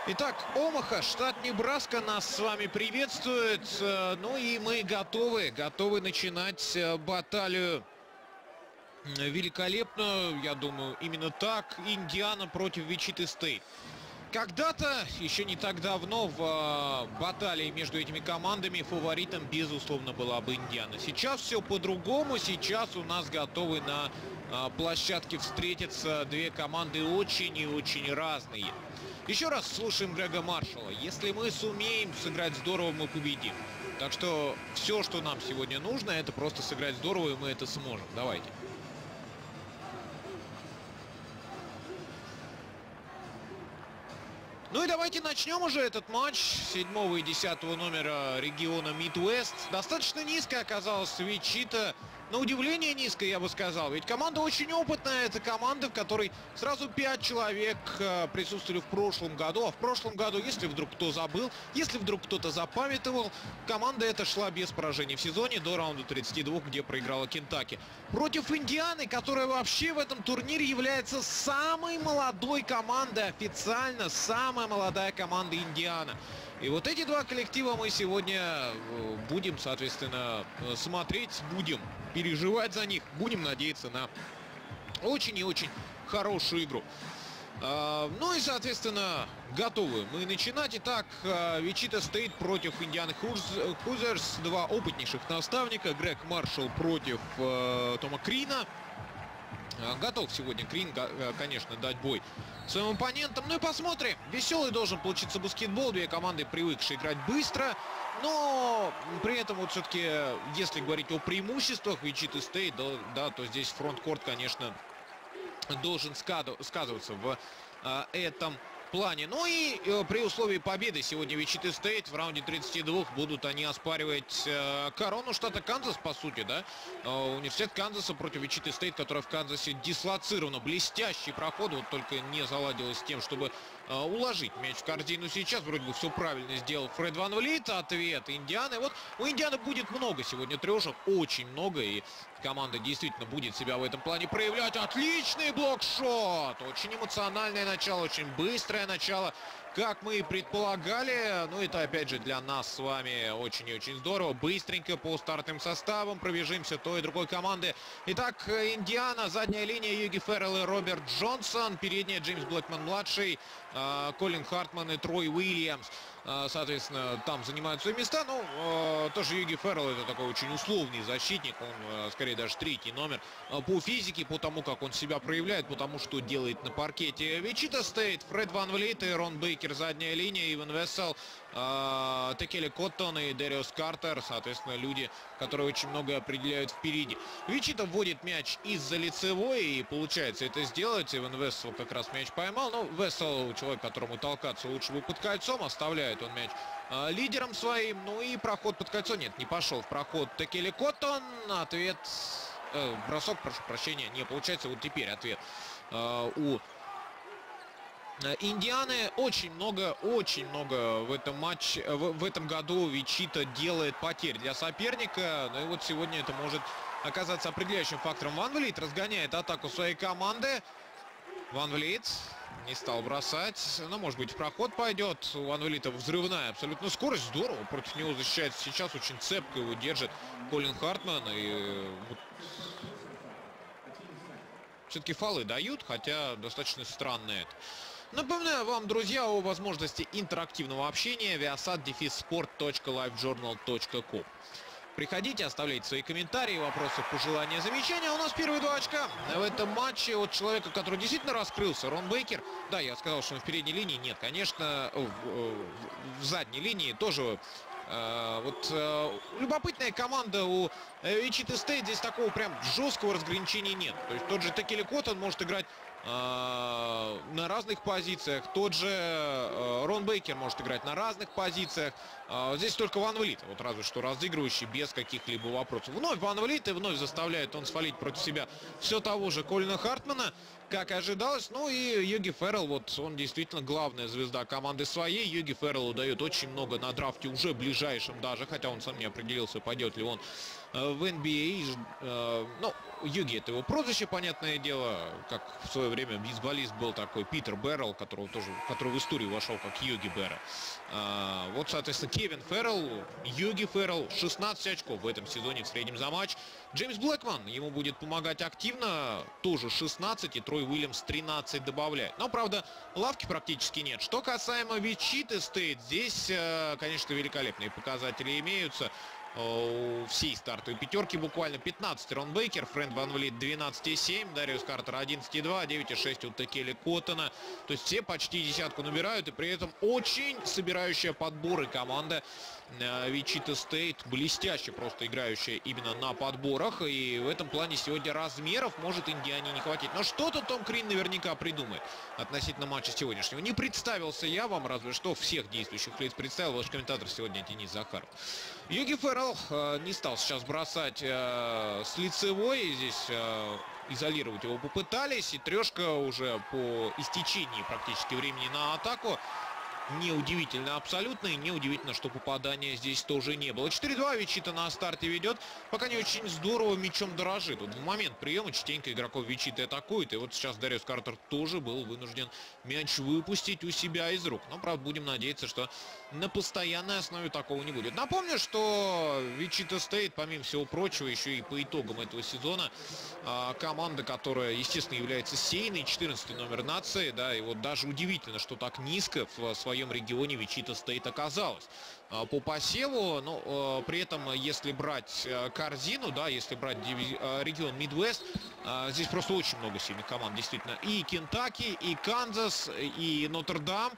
Итак, Омаха, штат Небраска нас с вами приветствует. Ну и мы готовы начинать баталию великолепную, я думаю, именно так. Индиана против Вичиты Стейт. Когда-то, еще не так давно, в баталии между этими командами фаворитом, безусловно, была бы Индиана. Сейчас все по-другому. Сейчас у нас готовы на площадке встретиться две команды очень и очень разные. Еще раз слушаем Грега Маршалла. Если мы сумеем сыграть здорово, мы победим. Так что все, что нам сегодня нужно, это просто сыграть здорово, и мы это сможем. Давайте. Ну и давайте начнем уже этот матч 7 и 10 номера региона Мидвест. Достаточно низко оказалась Вичита. На удивление низко, я бы сказал. Ведь команда очень опытная. Это команда, в которой сразу 5 человек присутствовали в прошлом году. А в прошлом году, если вдруг кто забыл, если вдруг кто-то запамятовал, команда эта шла без поражений в сезоне до раунда 32, где проиграла Кентаки. Против Индианы, которая вообще в этом турнире является самой молодой командой, официально самая молодая команда Индиана. И вот эти два коллектива мы сегодня будем, соответственно, смотреть, будем переживать за них, будем надеяться на очень и очень хорошую игру. Ну и, соответственно, готовы мы начинать. Итак, Вичита Стейт против Индианы Хузерс. Два опытнейших наставника. Грег Маршалл против Тома Крина. Готов сегодня Крин, конечно, дать бой своим оппонентам. Ну и посмотрим. Веселый должен получиться баскетбол. Две команды, привыкшие играть быстро. Но при этом вот все-таки, если говорить о преимуществах Вичиты Стейт, да, то здесь фронткорт, конечно, должен сказываться в этом плане. Ну и при условии победы сегодня Вичиты Стейт в раунде 32 будут они оспаривать корону штата Канзас, по сути, да. Университет Канзаса против Вичиты Стейт, которая в Канзасе дислоцирована. Блестящий проход, вот только не заладилось с тем, чтобы уложить мяч в корзину сейчас. Вроде бы все правильно сделал Фред Ван Влит. Ответ Индианы. Вот у Индианы будет много сегодня трешек, очень много. И команда действительно будет себя в этом плане проявлять. Отличный блокшот. Очень эмоциональное начало, очень быстрое начало, как мы и предполагали. Ну, это, опять же, для нас с вами очень и очень здорово. Быстренько по стартовым составам пробежимся той и другой команды. Итак, Индиана, задняя линия Юги Феррелл и Роберт Джонсон. Передняя Джеймс Блэкман-младший, Колин Хартман и Трой Уильямс. Соответственно, там занимают свои места. Ну, тоже Юги Феррелл — это такой очень условный защитник. Он, скорее, даже третий номер по физике, по тому, как он себя проявляет, по тому, что делает на паркете. Вичита Стейт, Фред Ван Влит и Рон Бейкер, задняя линия, Иван Вессел, Текели Коттон и Дэриус Картер. Соответственно, люди, которые очень многое определяют впереди. Вичита вводит мяч из-за лицевой, и получается это сделать. Иван Вессел как раз мяч поймал. Ну, Вессел — человек, которому толкаться лучше бы под кольцом. Оставляет он мяч лидером своим. Ну и проход под кольцо. Нет, не пошел в проход Текели Коттон. Ответ... бросок, прошу прощения, не получается. Вот теперь ответ у Индианы. Очень много в этом матче, в этом году Вичита делает потерь для соперника. Ну и вот сегодня это может оказаться определяющим фактором. Ван Влит разгоняет атаку своей команды. Ван Влит не стал бросать. Ну, может быть, в проход пойдет. У Ван Влита взрывная абсолютно скорость. Здорово. Против него защищается сейчас. Очень цепко его держит Колин Хартман. И вот... все-таки фолы дают, хотя достаточно странно это. Напоминаю вам, друзья, о возможности интерактивного общения. viasat-sport.livejournal.com. Приходите, оставляйте свои комментарии, вопросы, пожелания, замечания. У нас первые 2 очка в этом матче от человека, который действительно раскрылся, Рон Бейкер. Да, я сказал, что он в передней линии. Нет, конечно, в задней линии тоже. Любопытная команда у Вичиты Стейт. Здесь такого прям жесткого разграничения нет. То есть тот же Текели Коттон может играть на разных позициях. Тот же Рон Бейкер может играть на разных позициях. Здесь только Ван Влит, вот разве что разыгрывающий без каких-либо вопросов. Вновь Ван Влит, и вновь заставляет он свалить против себя все того же Колина Хартмана. как ожидалось. Ну и Юги Феррелл, вот он действительно главная звезда команды своей. Юги Ферреллу дает очень много на драфте уже ближайшем даже, хотя он сам не определился, пойдет ли он в NBA. Ну, Юги — это его прозвище, понятное дело, как в свое время бейсболист был такой Питер Беррелл, который в историю вошел как Юги Берра. Вот, соответственно, Кевин Феррелл, Юги Феррелл, 16 очков в этом сезоне в среднем за матч. Джеймс Блэкман ему будет помогать активно, тоже 16, и Трой Уильямс 13 добавляет. Но, правда, лавки практически нет. Что касаемо Вичиты Стейт, здесь, конечно, великолепные показатели имеются. У всей стартовой пятерки буквально 15 Рон Бейкер, Фред VanVleet 12,7, Дариус Картер 11,2, 9,6 у Текели Коттона. То есть все почти десятку набирают, и при этом очень собирающая подборы команда Вичита Стейт, блестяще просто играющая именно на подборах. И в этом плане сегодня размеров может Индиане не хватить. Но что-то Том Крин наверняка придумает относительно матча сегодняшнего. Не представился я вам, разве что всех действующих лиц представил ваш комментатор сегодня Денис Захаров. Юги Феррелл не стал сейчас бросать с лицевой. Здесь изолировать его попытались. И трешка уже по истечении практически времени на атаку. Неудивительно абсолютно, и неудивительно, что попадания здесь тоже не было. 4-2 Вичита на старте ведет. Пока не очень здорово мячом дорожит. Вот в момент приема частенько игроков Вичиты атакует. И вот сейчас Дариус Картер тоже был вынужден мяч выпустить у себя из рук. Но, правда, будем надеяться, что на постоянной основе такого не будет. Напомню, что Вичита Стейт, помимо всего прочего, еще и по итогам этого сезона команда, которая, естественно, является сейной, 14-й номер нации, да, и вот даже удивительно, что так низко в своем регионе Вичита Стейт оказалась по посеву. Но при этом, если брать корзину, да, если брать регион Мидвест, здесь просто очень много сильных команд, действительно. И Кентаки, и Канзас, и Нотр-Дам,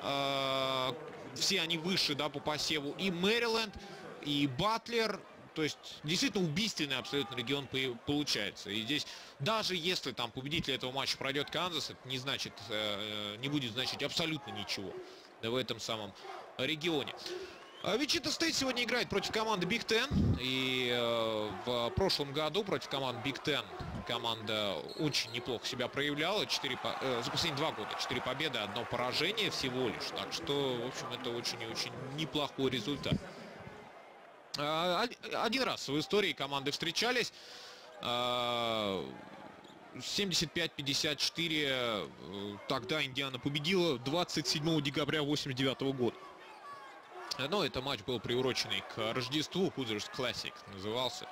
все они выше, да, по посеву, и Мэриленд, и Батлер. То есть действительно убийственный абсолютно регион получается. И здесь даже если там победитель этого матча пройдет Канзас, это не значит, не будет значить абсолютно ничего, да, в этом самом регионе. Вичита Стейт сегодня играет против команды Биг Тен. И в прошлом году против команды Биг Тен команда очень неплохо себя проявляла. За последние 2 года 4 победы, 1 поражение всего лишь. Так что, в общем, это очень и очень неплохой результат. Один раз в истории команды встречались. 75-54. Тогда Индиана победила 27 декабря 1989 года. Но это матч был приуроченный к Рождеству. Hoosiers Classic назывался.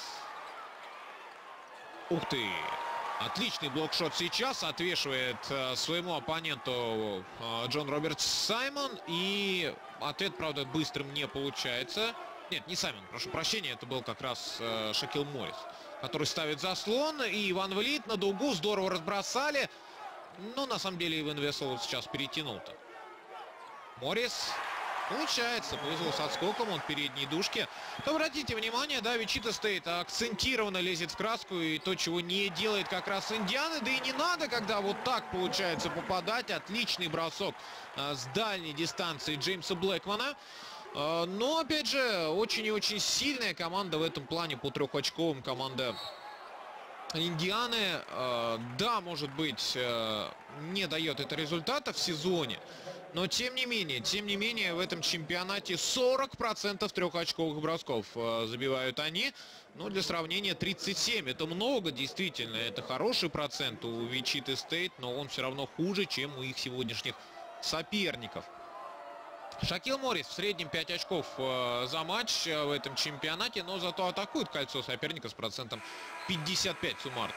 Ух ты! Отличный блокшот сейчас. Отвешивает своему оппоненту Джон Робертс Саймон. И ответ, правда, быстрым не получается. Нет, не Саймон, прошу прощения. Это был как раз Шакил Моррис, который ставит заслон. И VanVleet на дугу здорово разбросали. Но на самом деле Иван Весел сейчас перетянул-то. Моррис... Получается, повезло с отскоком, он в передней дужке. То обратите внимание, да, Вичита Стейт акцентированно лезет в краску, и то, чего не делает как раз Индиана, да и не надо, когда вот так получается попадать. Отличный бросок с дальней дистанции Джеймса Блэкмана. Но, опять же, очень и очень сильная команда в этом плане по трехочковым. Команда Индианы, да, может быть, не дает это результата в сезоне. Но, тем не менее, в этом чемпионате 40% трехочковых бросков забивают они. Ну, для сравнения, 37. Это много, действительно. Это хороший процент у Вичиты Стейт, но он все равно хуже, чем у их сегодняшних соперников. Шакил Моррис в среднем 5 очков за матч в этом чемпионате, но зато атакует кольцо соперника с процентом 55 суммарно.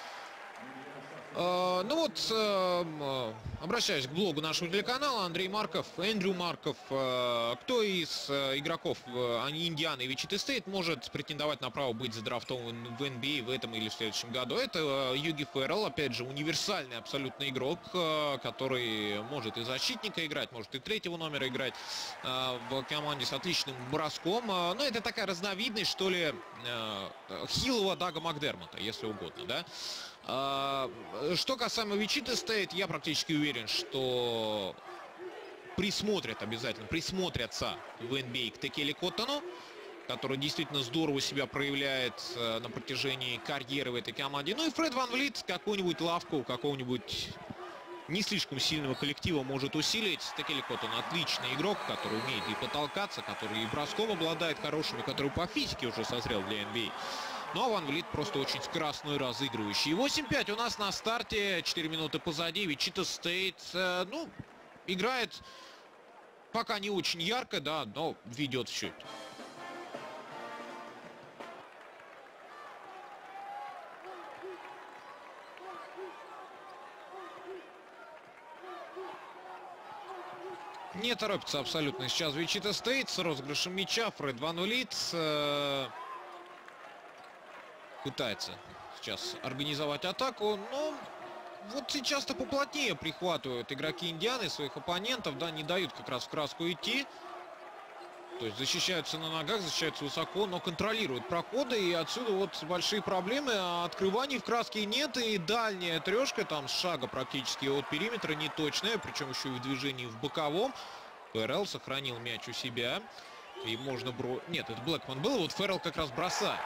Ну вот, обращаюсь к блогу нашего телеканала. Эндрю Марков. Кто из игроков Индианы и Вичиты Стейт может претендовать на право быть задрафтован в NBA в этом или в следующем году? Это Юги Феррелл, опять же, универсальный абсолютно игрок, который может и защитника играть, может и третьего номера играть в команде с отличным броском. Но это такая разновидность, что ли, хилого Дага Макдермота, если угодно, да? Что касаемо Вичиты Стейт, я практически уверен, что присмотрятся в NBA к Текели Коттону. который действительно здорово себя проявляет на протяжении карьеры в этой команде. Ну и Фред Ван Влит какую-нибудь лавку у какого-нибудь не слишком сильного коллектива может усилить. Стекеликот, он отличный игрок, который умеет и потолкаться, который и броском обладает хорошими, который по физике уже созрел для NBA. Ну а Ван Влит просто очень скоростной разыгрывающий. 8-5 у нас на старте, 4 минуты позади. Вичита Стейт, ну, играет пока не очень ярко, да, но ведет в счете. Не торопится абсолютно сейчас Вичита Стейт с розыгрышем мяча. Фред Ван Влит пытается сейчас организовать атаку, но вот сейчас-то поплотнее прихватывают игроки Индианы своих оппонентов, да, не дают как раз в краску идти. То есть защищаются на ногах, защищаются высоко, но контролируют проходы, и отсюда вот большие проблемы. Открываний в краске нет, и дальняя трешка там с шага практически от периметра неточная, причем еще и в движении в боковом. Феррелл сохранил мяч у себя, и можно Нет, это Блэкман был, вот Феррелл как раз бросает.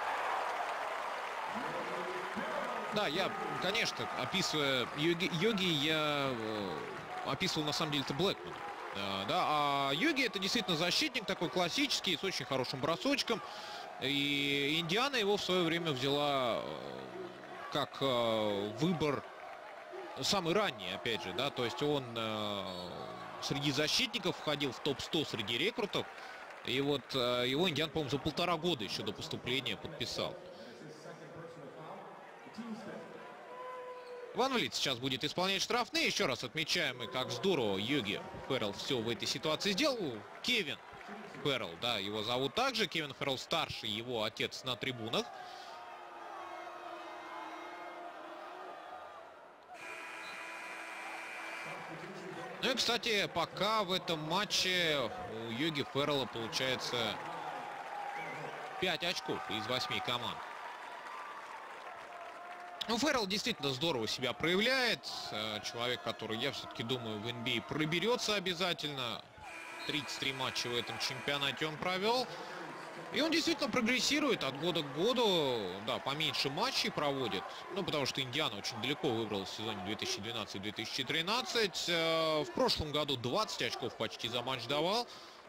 Да, я, конечно, описывая Йоги, я описывал на самом деле это Блэкмана. Да, а Йоги это действительно защитник такой классический, с очень хорошим бросочком. И Индиана его в свое время взяла как выбор самый ранний, опять же, да. То есть он среди защитников входил в топ-100 среди рекрутов. И вот его Индиан, по-моему, за 1,5 года еще до поступления подписал. Ван Влит сейчас будет исполнять штрафные. Еще раз отмечаем, и как здорово Йоги Феррелл все в этой ситуации сделал. Кевин Феррелл, да, его зовут также. Кевин Феррелл старший, его отец на трибунах. Ну и, кстати, пока в этом матче у Йоги Феррелла получается 5 очков из 8 команд. Ну, Феррелл действительно здорово себя проявляет. Человек, который, я все-таки думаю, в NBA проберется обязательно. 33 матча в этом чемпионате он провел. И он действительно прогрессирует от года к году. Да, поменьше матчей проводит. Ну, потому что Индиана очень далеко выбралась в сезоне 2012-2013. В прошлом году 20 очков почти за матч давал.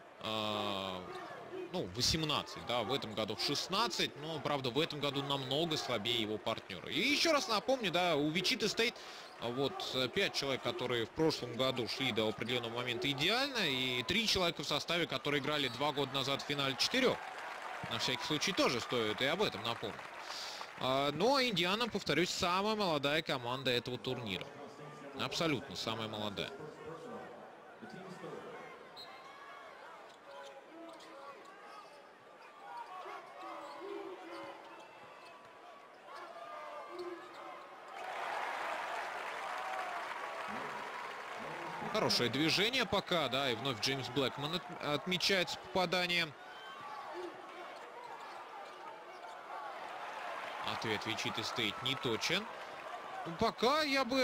Ну, 18, да, в этом году 16, но, правда, в этом году намного слабее его партнеры. И еще раз напомню, да, у Вичита Стейт вот 5 человек, которые в прошлом году шли до определенного момента идеально, и 3 человека в составе, которые играли 2 года назад в финале 4. На всякий случай тоже стоит и об этом напомнить. Но Индиана, повторюсь, самая молодая команда этого турнира. Абсолютно самая молодая. Хорошее движение пока, да, и вновь Джеймс Блэкман отмечается попадание. Ответ Вичита Стейт не точен. Пока я бы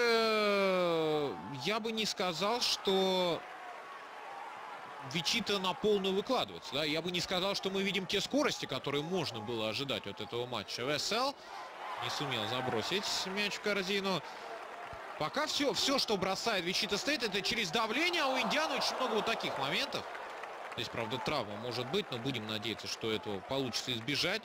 не сказал, что Вичита на полную выкладывается, да. Я бы не сказал, что мы видим те скорости, которые можно было ожидать от этого матча. ВСЛ не сумел забросить мяч в корзину. Пока все, что бросает Вичита Стейт, это через давление, а у Индианы очень много вот таких моментов. Здесь, правда, травма может быть, но будем надеяться, что этого получится избежать.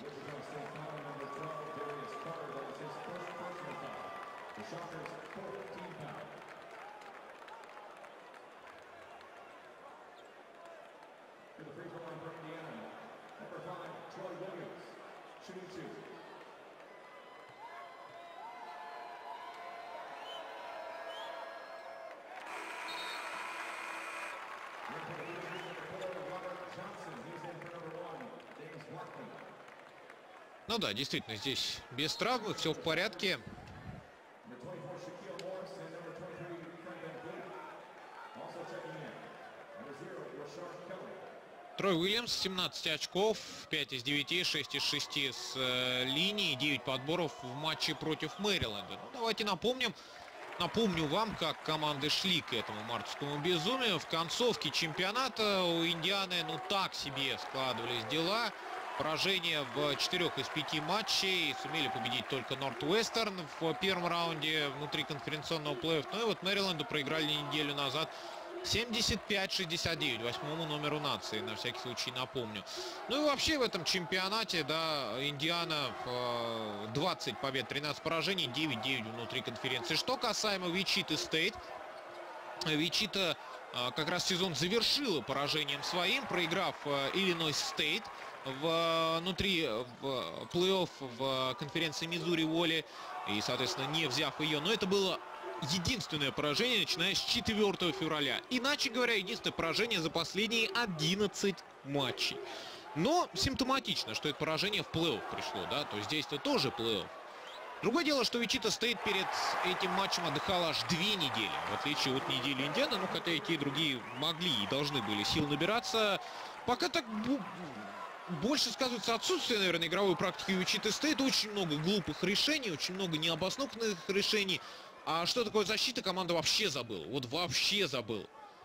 Ну да, действительно, здесь без травмы, все в порядке. Трой Уильямс, 17 очков, 5 из 9, 6 из 6 с линии, 9 подборов в матче против Мэриленда. Ну, давайте напомню вам, как команды шли к этому мартовскому безумию. В концовке чемпионата у Индианы, ну, так себе складывались дела. Поражение в 4 из 5 матчей. Сумели победить только Нортвестерн в первом раунде внутриконференционного плей-офф. Ну и вот Мэриленду проиграли неделю назад 75-69 8-му номеру нации, на всякий случай напомню. Ну и вообще в этом чемпионате, да, Индиана 20 побед, 13 поражений, 9-9 внутри конференции. Что касаемо Вичиты Стейт, Вичита как раз сезон завершила поражением своим, проиграв Иллинойс Стейт внутри плей-офф в конференции Миссури-Воли и, соответственно, не взяв ее. Но это было единственное поражение, начиная с 4 февраля. Иначе говоря, единственное поражение за последние 11 матчей. Но симптоматично, что это поражение в плей-офф пришло, да, то есть здесь-то тоже плей-офф. Другое дело, что Вичита Стейт перед этим матчем отдыхала аж 2 недели, в отличие от недели Индианы, ну, хотя и те, и другие могли и должны были сил набираться. Пока так больше сказывается отсутствие, наверное, игровой практики Вичиты Стейт. Очень много глупых решений, очень много необоснованных решений. А что такое защита, команда вообще забыла. Вот вообще забыла.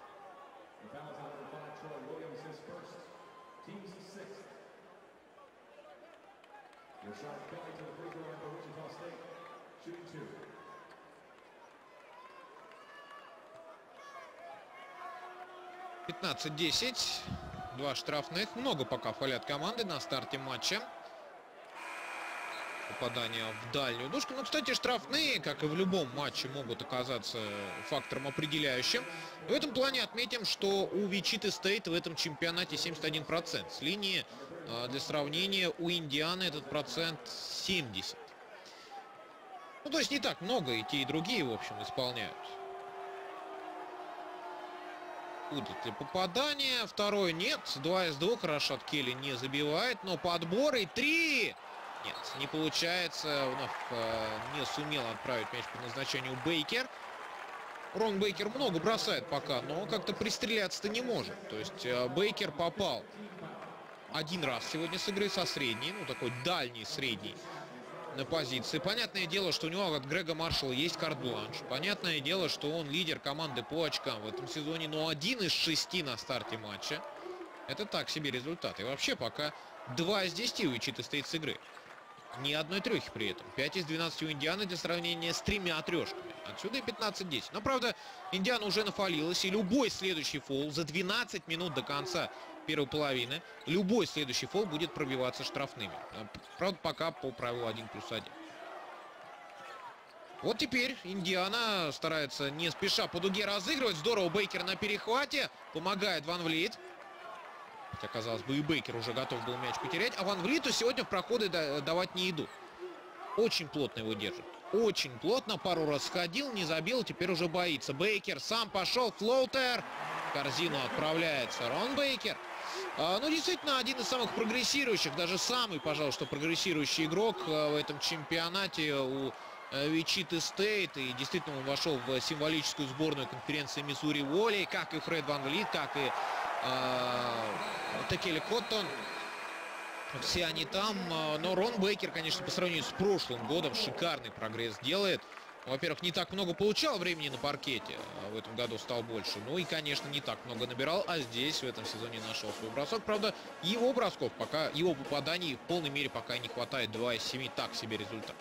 «15-10». 2 штрафных. Много пока фалят команды на старте матча. Попадание в дальнюю дужку. Но, кстати, штрафные, как и в любом матче, могут оказаться фактором определяющим. В этом плане отметим, что у Вичиты Стейт в этом чемпионате 71%. С линии, для сравнения, у Индианы этот процент 70%. Ну, то есть не так много и те, и другие, в общем, исполняют. Будет ли попадание? Второй нет. 2 из 2. Рашад Келли не забивает. Но подбор и 3. Нет, не получается. Вновь не сумел отправить мяч по назначению Бейкер. Рон Бейкер много бросает пока, но как-то пристреляться-то не может. То есть Бейкер попал один раз сегодня с игры со средней. Ну, такой дальний средний на позиции. Понятное дело, что у него от Грега Маршалла есть карт-бланш. Понятное дело, что он лидер команды по очкам в этом сезоне. Но 1 из 6 на старте матча. Это так себе результат. И вообще пока 2 из 10 у Вичиты Стейт с игры. Ни одной трехи при этом. 5 из 12 у Индианы для сравнения с 3 трешками. Отсюда и 15-10. Но, правда, Индиана уже нафалилась. И любой следующий фол за 12 минут до конца первой половины, любой следующий фол будет пробиваться штрафными. Правда, пока по правилу 1+1. Вот теперь Индиана старается не спеша по дуге разыгрывать. Здорово Бейкер на перехвате. Помогает Ван Влит. Хотя, казалось бы, и Бейкер уже готов был мяч потерять. А Ван Влиту сегодня в проходы давать не идут. Очень плотно его держит. Очень плотно. Пару раз сходил, не забил. Теперь уже боится. Бейкер сам пошел. Флоутер. В корзину отправляется Рон Бейкер. Ну, действительно, один из самых прогрессирующих. Даже самый, пожалуй, что прогрессирующий игрок в этом чемпионате у Вичиты Стейт. И действительно он вошел в символическую сборную конференции Миссури-Воли. Как и Фред Ван Влит, как и Текели Коттон. Все они там. Но Рон Бейкер, конечно, по сравнению с прошлым годом шикарный прогресс делает. Во-первых, не так много получал времени на паркете. В этом году стал больше. Ну и, конечно, не так много набирал. А здесь в этом сезоне нашел свой бросок. Правда, его бросков пока, его попаданий в полной мере пока не хватает. 2 из 7. Так себе результат.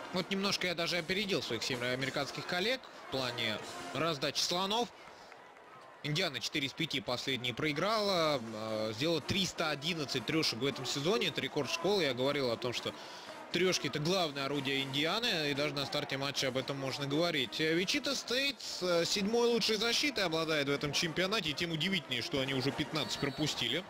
Вот немножко я даже опередил своих североамериканских коллег в плане раздачи слонов. Индиана 4 из 5 последние проиграла, сделала 311 трешек в этом сезоне, это рекорд школы. Я говорил о том, что трешки — это главное орудие Индианы, и даже на старте матча об этом можно говорить. Вичита Стейт с 7-й лучшей защитой обладает в этом чемпионате, и тем удивительнее, что они уже 15 пропустили.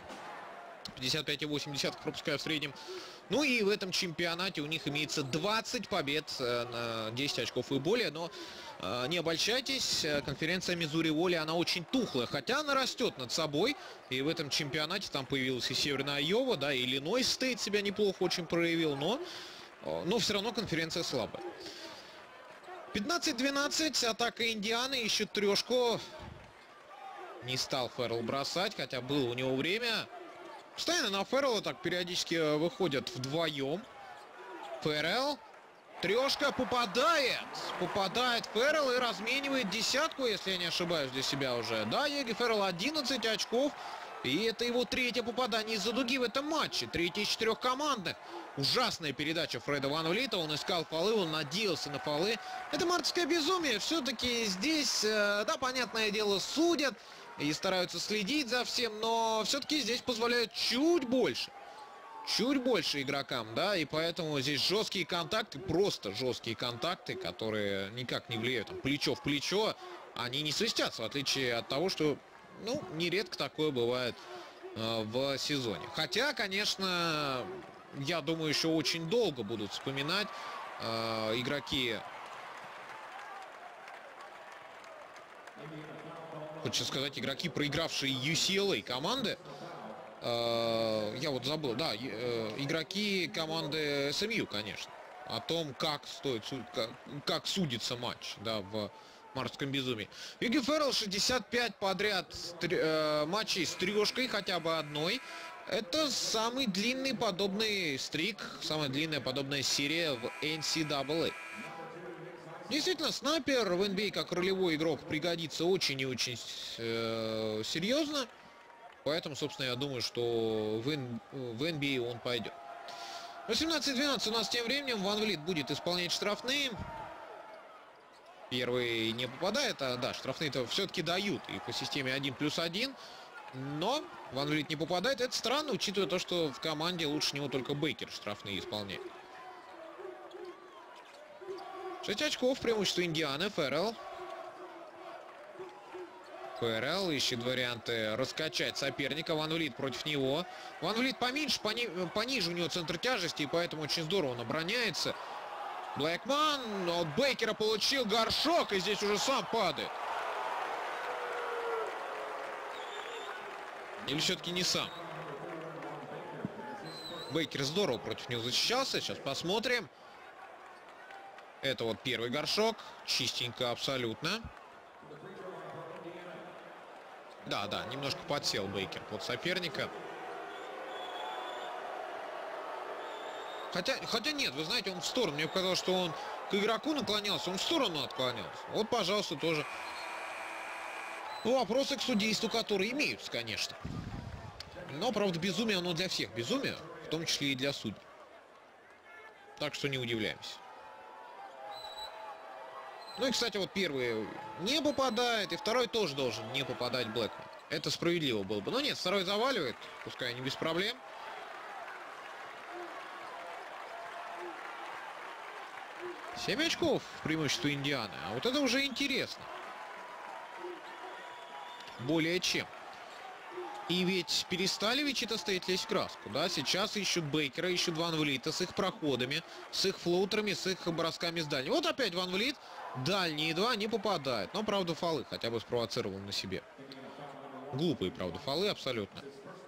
55,8 пропуская в среднем. Ну и в этом чемпионате у них имеется 20 побед на 10 очков и более. Но не обольщайтесь, конференция Миссури-Волли, она очень тухлая. Хотя она растет над собой. И в этом чемпионате там появилась и Северная Айова, да, и Иллинойс Стейт себя неплохо очень проявил. Но все равно конференция слабая. 15-12, атака Индианы, ищет трешку. Не стал Феррелл бросать, хотя было у него время. Постоянно на Феррелла так периодически выходят вдвоем. Феррелл. Трешка попадает. Попадает Феррелл и разменивает десятку, если я не ошибаюсь, для себя уже. Да, Йоги Феррелл 11 очков. И это его третье попадание из-за дуги в этом матче. Третье из 4 командных. Ужасная передача Фреда Ван-Влита. Он искал фолы, он надеялся на фолы. Это мартовское безумие. Все-таки здесь, да, понятное дело, судят и стараются следить за всем, но все-таки здесь позволяют чуть больше игрокам, да, и поэтому здесь жесткие контакты, просто жесткие контакты, которые никак не влияют там, плечо в плечо, они не свистятся, в отличие от того, что, ну, нередко такое бывает в сезоне. Хотя, конечно, я думаю, еще очень долго будут вспоминать игроки. Хочется сказать, игроки, проигравшие UCLA команды. Я вот забыл, да, игроки команды СМЮ, конечно. О том, как судится матч, да, в мартовском безумии. Йоги Феррелл 65 подряд матчей с трешкой, хотя бы одной. Это самый длинный подобный стрик, самая длинная подобная серия в NCAA. Действительно, снайпер в NBA как ролевой игрок пригодится очень и очень серьезно. Поэтому, собственно, я думаю, что в NBA он пойдет. 18-12 у нас тем временем. Ван-Влит будет исполнять штрафные. Первый не попадает, а да, штрафные-то все-таки дают и по системе 1+1. Но Ван-Влит не попадает. Это странно, учитывая то, что в команде лучше него только Бейкер штрафные исполняет. 6 очков, преимущество Индианы. Феррелл. Феррелл ищет варианты раскачать соперника. Ван-Влит против него. Ван-Влит поменьше, пониже у него центр тяжести, и поэтому очень здорово он обороняется. Блэкман от Бейкера получил горшок, и здесь уже сам падает. Или все-таки не сам? Бейкер здорово против него защищался. Сейчас посмотрим. Это вот первый горшок. Чистенько абсолютно. Да, немножко подсел Бейкер под соперника. Хотя нет, вы знаете, он в сторону. Мне показалось, что он к игроку наклонялся, он в сторону отклонялся. Вот, пожалуйста, тоже вопросы к судейству, которые имеются, конечно. Но, правда, безумие, оно для всех безумие, в том числе и для судей. Так что не удивляемся. Ну и, кстати, вот первый не попадает, и второй тоже должен не попадать Блэкман. Это справедливо было бы. Но нет, второй заваливает, пускай не без проблем. Семь очков преимущество Индианы. А вот это уже интересно. Более чем. И ведь перестали Вичита Стейт лезть в краску, да? Сейчас ищут Бейкера, ищут Ван-Влита с их проходами, с их флоутерами, с их бросками с дальней. Вот опять Ван-Влит. Дальние два не попадают. Но, правда, фолы хотя бы спровоцировал на себе. Глупые, правда, фолы абсолютно.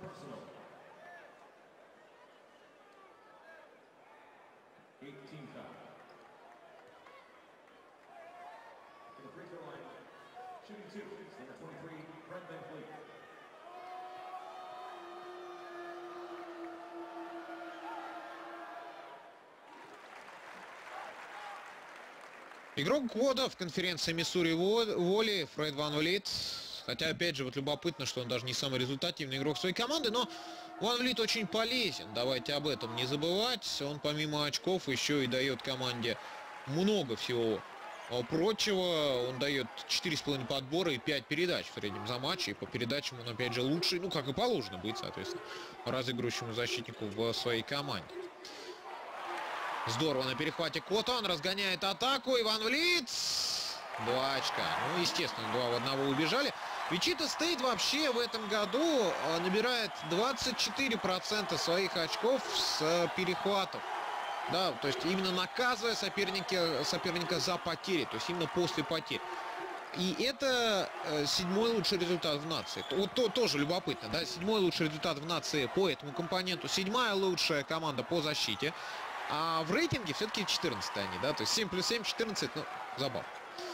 Игрок года в конференции Миссури-Волли Фред Ван-Влит. Хотя, опять же, вот любопытно, что он даже не самый результативный игрок своей команды, но Ван-Влит очень полезен. Давайте об этом не забывать. Он помимо очков еще и дает команде много всего прочего. Он дает 4,5 подбора и 5 передач в среднем за матч. И по передачам он опять же лучший, ну как и положено быть, соответственно, разыгрывающему защитнику в своей команде. Здорово на перехвате Кота, он разгоняет атаку. Ван Влит. 2 очка. Ну, естественно, 2 в 1 убежали. Вичита Стейт вообще в этом году набирает 24% своих очков с перехватов. Да, то есть именно наказывая соперника за потери, то есть именно после потерь. И это 7-й лучший результат в нации. Вот тоже любопытно, да, 7-й лучший результат в нации по этому компоненту, 7-я лучшая команда по защите. А в рейтинге все-таки 14 они, да, то есть 7 плюс 7, 14, ну, забавно.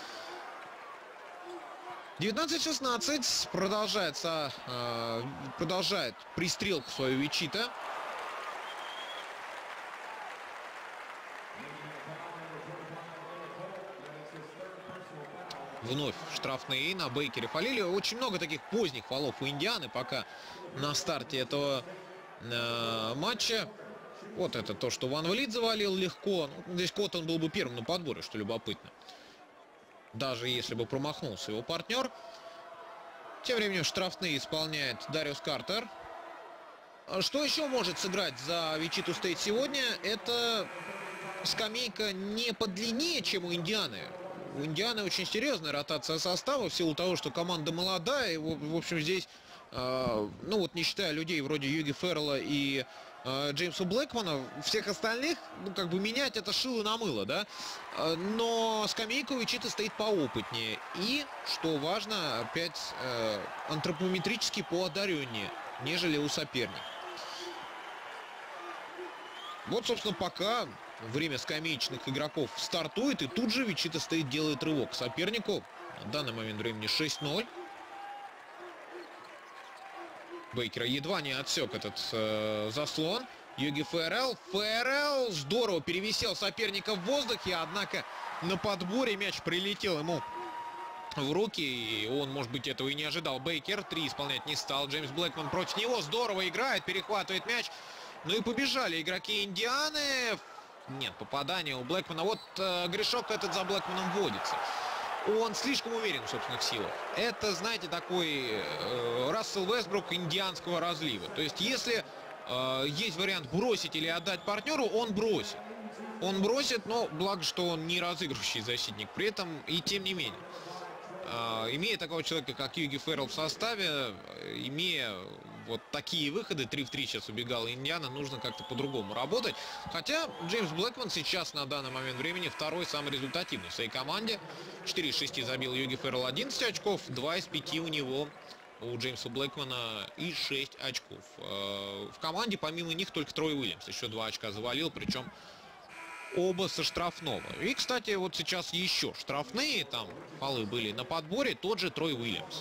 19-16 продолжает пристрелку свою Вичита. Вновь штрафные на Бейкере фалили. Очень много таких поздних фолов у Индианы пока на старте этого матча. Вот это то, что Ван Влит завалил легко. Ну, здесь Коттон был бы первым на подборе, что любопытно. Даже если бы промахнулся его партнер. Тем временем штрафные исполняет Дариус Картер. Что еще может сыграть за Вичиту Стейт сегодня? Это скамейка не подлиннее, чем у Индианы. У Индианы очень серьезная ротация состава в силу того, что команда молодая. И, в общем, здесь, ну вот не считая людей вроде Юги Феррелла и Джеймса Блэкмана, всех остальных, ну как бы менять это шило на мыло, да. Но скамейка у Вичиты стоит поопытнее. И, что важно, опять антропометрически поодареннее, нежели у соперника. Вот, собственно, пока время скамеечных игроков стартует, и тут же Вичита Стейт делает рывок к сопернику. На данный момент времени 6-0. Бейкера едва не отсек этот заслон. Юги Феррелл. Феррелл здорово перевисел соперника в воздухе, однако на подборе мяч прилетел ему в руки, и он, может быть, этого и не ожидал. Бейкер 3 исполнять не стал. Джеймс Блэкман против него здорово играет, перехватывает мяч. Ну и побежали игроки Индианы. Нет попадания у Блэкмана. Вот грешок этот за Блэкманом вводится. Он слишком уверен в собственных силах. Это, знаете, такой Рассел Вестбрук индианского разлива. То есть, если есть вариант бросить или отдать партнеру, он бросит. Он бросит, но благо, что он не разыгрывающий защитник. При этом и тем не менее. Имея такого человека, как Юги Феррелл в составе, имея вот такие выходы, 3 в 3 сейчас убегала Индиана, нужно как-то по-другому работать. Хотя Джеймс Блэкман сейчас на данный момент времени второй самый результативный в своей команде. 4 из 6 забил Юги Феррелл 11 очков, 2 из 5 у него, у Джеймса Блэкмана, и 6 очков. В команде помимо них только Трой Уильямс еще 2 очка завалил, причем оба со штрафного. И, кстати, вот сейчас еще штрафные, там фолы были на подборе, тот же Трой Уильямс.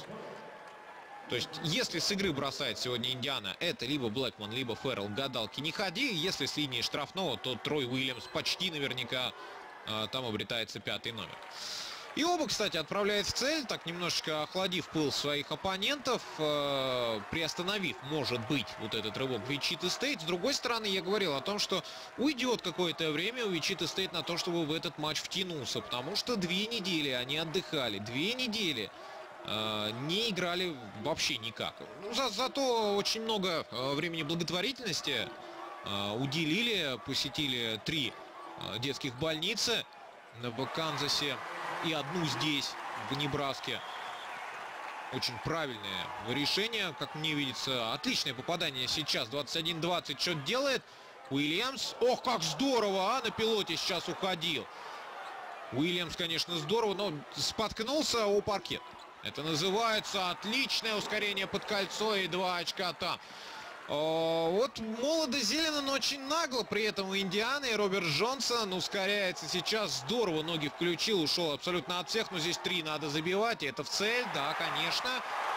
То есть, если с игры бросает сегодня Индиана, это либо Блэкман, либо Феррелл, гадалки не ходи. Если с линии штрафного, то Трой Уильямс почти наверняка там обретается 5-й номер. И оба, кстати, отправляет в цель, так немножечко охладив пыл своих оппонентов, приостановив, может быть, вот этот рывок Вичита Стейт. С другой стороны, я говорил о том, что уйдет какое-то время у Вичита Стейт на то, чтобы в этот матч втянулся, потому что 2 недели они отдыхали, 2 недели не играли вообще никак. Зато очень много времени благотворительности уделили, посетили 3 детских больницы в Канзасе и одну здесь, в Небраске. Очень правильное решение, как мне видится. Отличное попадание сейчас. 21-20 счет делает. Уильямс. Ох, как здорово, на пилоте сейчас уходил. Уильямс, конечно, здорово, но споткнулся о паркет. Это называется отличное ускорение под кольцо и 2 очка там. Вот молодо зелено, но очень нагло при этом у Индианы. Роберт Джонсон ускоряется сейчас. Здорово ноги включил, ушел абсолютно от всех. Но здесь 3 надо забивать, и это в цель, да, конечно.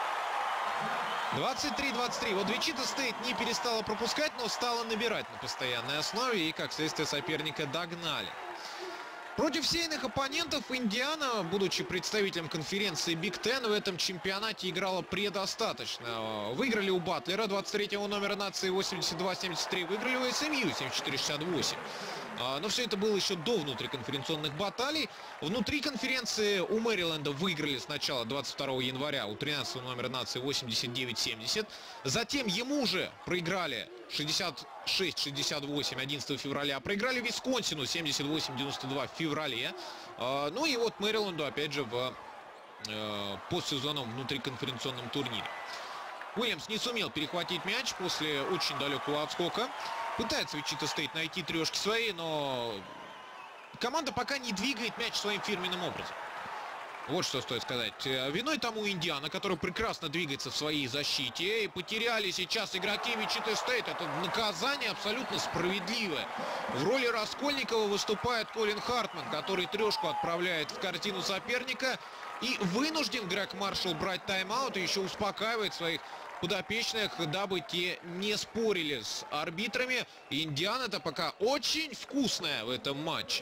23-23. Вот Вичита Стейт не перестала пропускать, но стала набирать на постоянной основе. И, как следствие, соперника догнали. Против сейных оппонентов Индиана, будучи представителем конференции Big Ten, в этом чемпионате играла предостаточно. Выиграли у Батлера, 23-го номера нации, 82-73. Выиграли у SMU 74-68. Но все это было еще до внутриконференционных баталий. Внутри конференции у Мэриленда выиграли сначала 22 января у 13-го номера нации 89-70. Затем ему же проиграли 66-68 11 февраля. Проиграли Висконсину 78-92 в феврале. Ну и вот Мэриленду опять же в постсезонном внутриконференционном турнире. Уильямс не сумел перехватить мяч после очень далекого отскока. Пытается Вичита Стейт найти трешки свои, но команда пока не двигает мяч своим фирменным образом. Вот что стоит сказать. Виной тому Индиана, который прекрасно двигается в своей защите. И потеряли сейчас игроки Вичита Стейт. Это наказание абсолютно справедливое. В роли Раскольникова выступает Колин Хартман, который трешку отправляет в корзину соперника. И вынужден Грег Маршалл брать тайм-аут и еще успокаивает своих подопечных, дабы те не спорили с арбитрами. Индиана-то пока очень вкусная в этом матче.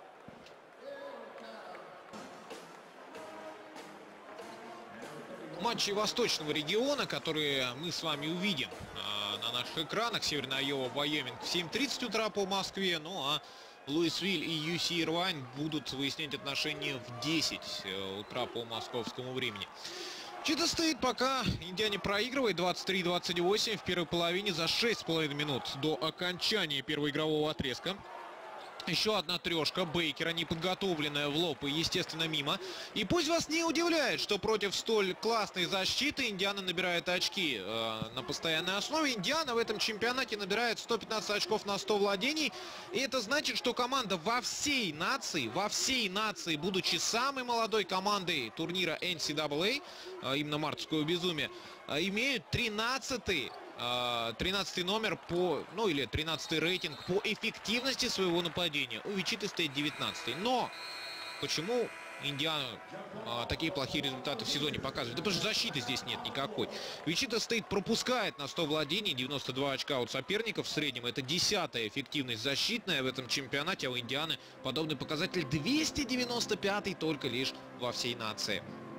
Матчи восточного региона, которые мы с вами увидим на наших экранах. Северная Айова, Вайоминг в 7:30 утра по Москве. Ну а Луисвилл и UC Ирвайн будут выяснять отношения в 10 утра по московскому времени. Вичита Стейт пока Индиане проигрывает 23-28 в первой половине за 6,5 минут до окончания первого игрового отрезка. Еще одна трешка Бейкера, неподготовленная в лоб и, естественно, мимо. И пусть вас не удивляет, что против столь классной защиты Индиана набирает очки на постоянной основе. Индиана в этом чемпионате набирает 115 очков на 100 владений. И это значит, что команда во всей нации, будучи самой молодой командой турнира NCAA, именно мартовского безумия, имеют 13-й номер по, ну или 13-й рейтинг по эффективности своего нападения. У Вичиты Стейт 19-й. Но почему Индиана такие плохие результаты в сезоне показывает? Да потому что защиты здесь нет никакой. Вичита Стейт пропускает на 100 владений 92 очка от соперников в среднем. Это 10-я эффективность защитная в этом чемпионате. А у Индианы подобный показатель 295-й только лишь во всей нации.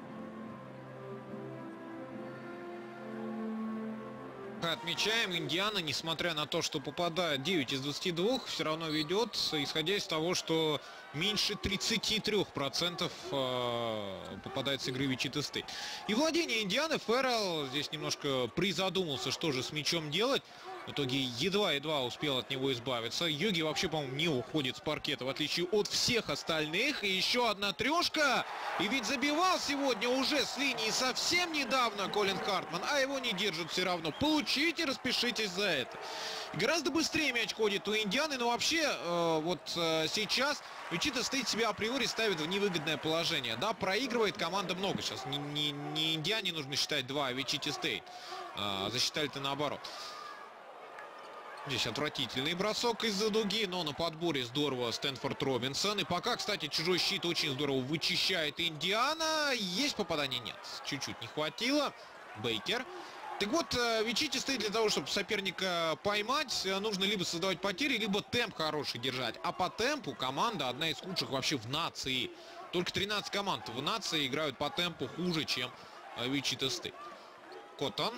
Отмечаем, Индиана, несмотря на то, что попадает 9 из 22, все равно ведет, исходя из того, что меньше 33% попадает с игры Вичита Стейт. И владение Индианы, Феррелл здесь немножко призадумался, что же с мячом делать. В итоге едва-едва успел от него избавиться. Йоги вообще, по-моему, не уходит с паркета, в отличие от всех остальных. И еще одна трешка. И ведь забивал сегодня уже с линии совсем недавно Колин Хартман, а его не держат все равно. Получите, распишитесь за это. И гораздо быстрее мяч ходит у Индианы, но вообще сейчас Вичита Стейт себя априори ставит в невыгодное положение. Да, проигрывает команда много. Сейчас не Индиане нужно считать 2, а Вичите Стейт. Засчитали-то наоборот. Здесь отвратительный бросок из-за дуги, но на подборе здорово Стэнфорд Робинсон. И пока, кстати, чужой щит очень здорово вычищает Индиана. Есть попадание? Нет. Чуть-чуть не хватило. Бейкер. Так вот, Вичите Стейт для того, чтобы соперника поймать, нужно либо создавать потери, либо темп хороший держать. А по темпу команда одна из худших вообще в нации. Только 13 команд в нации играют по темпу хуже, чем Вичите Стейт. Коттон.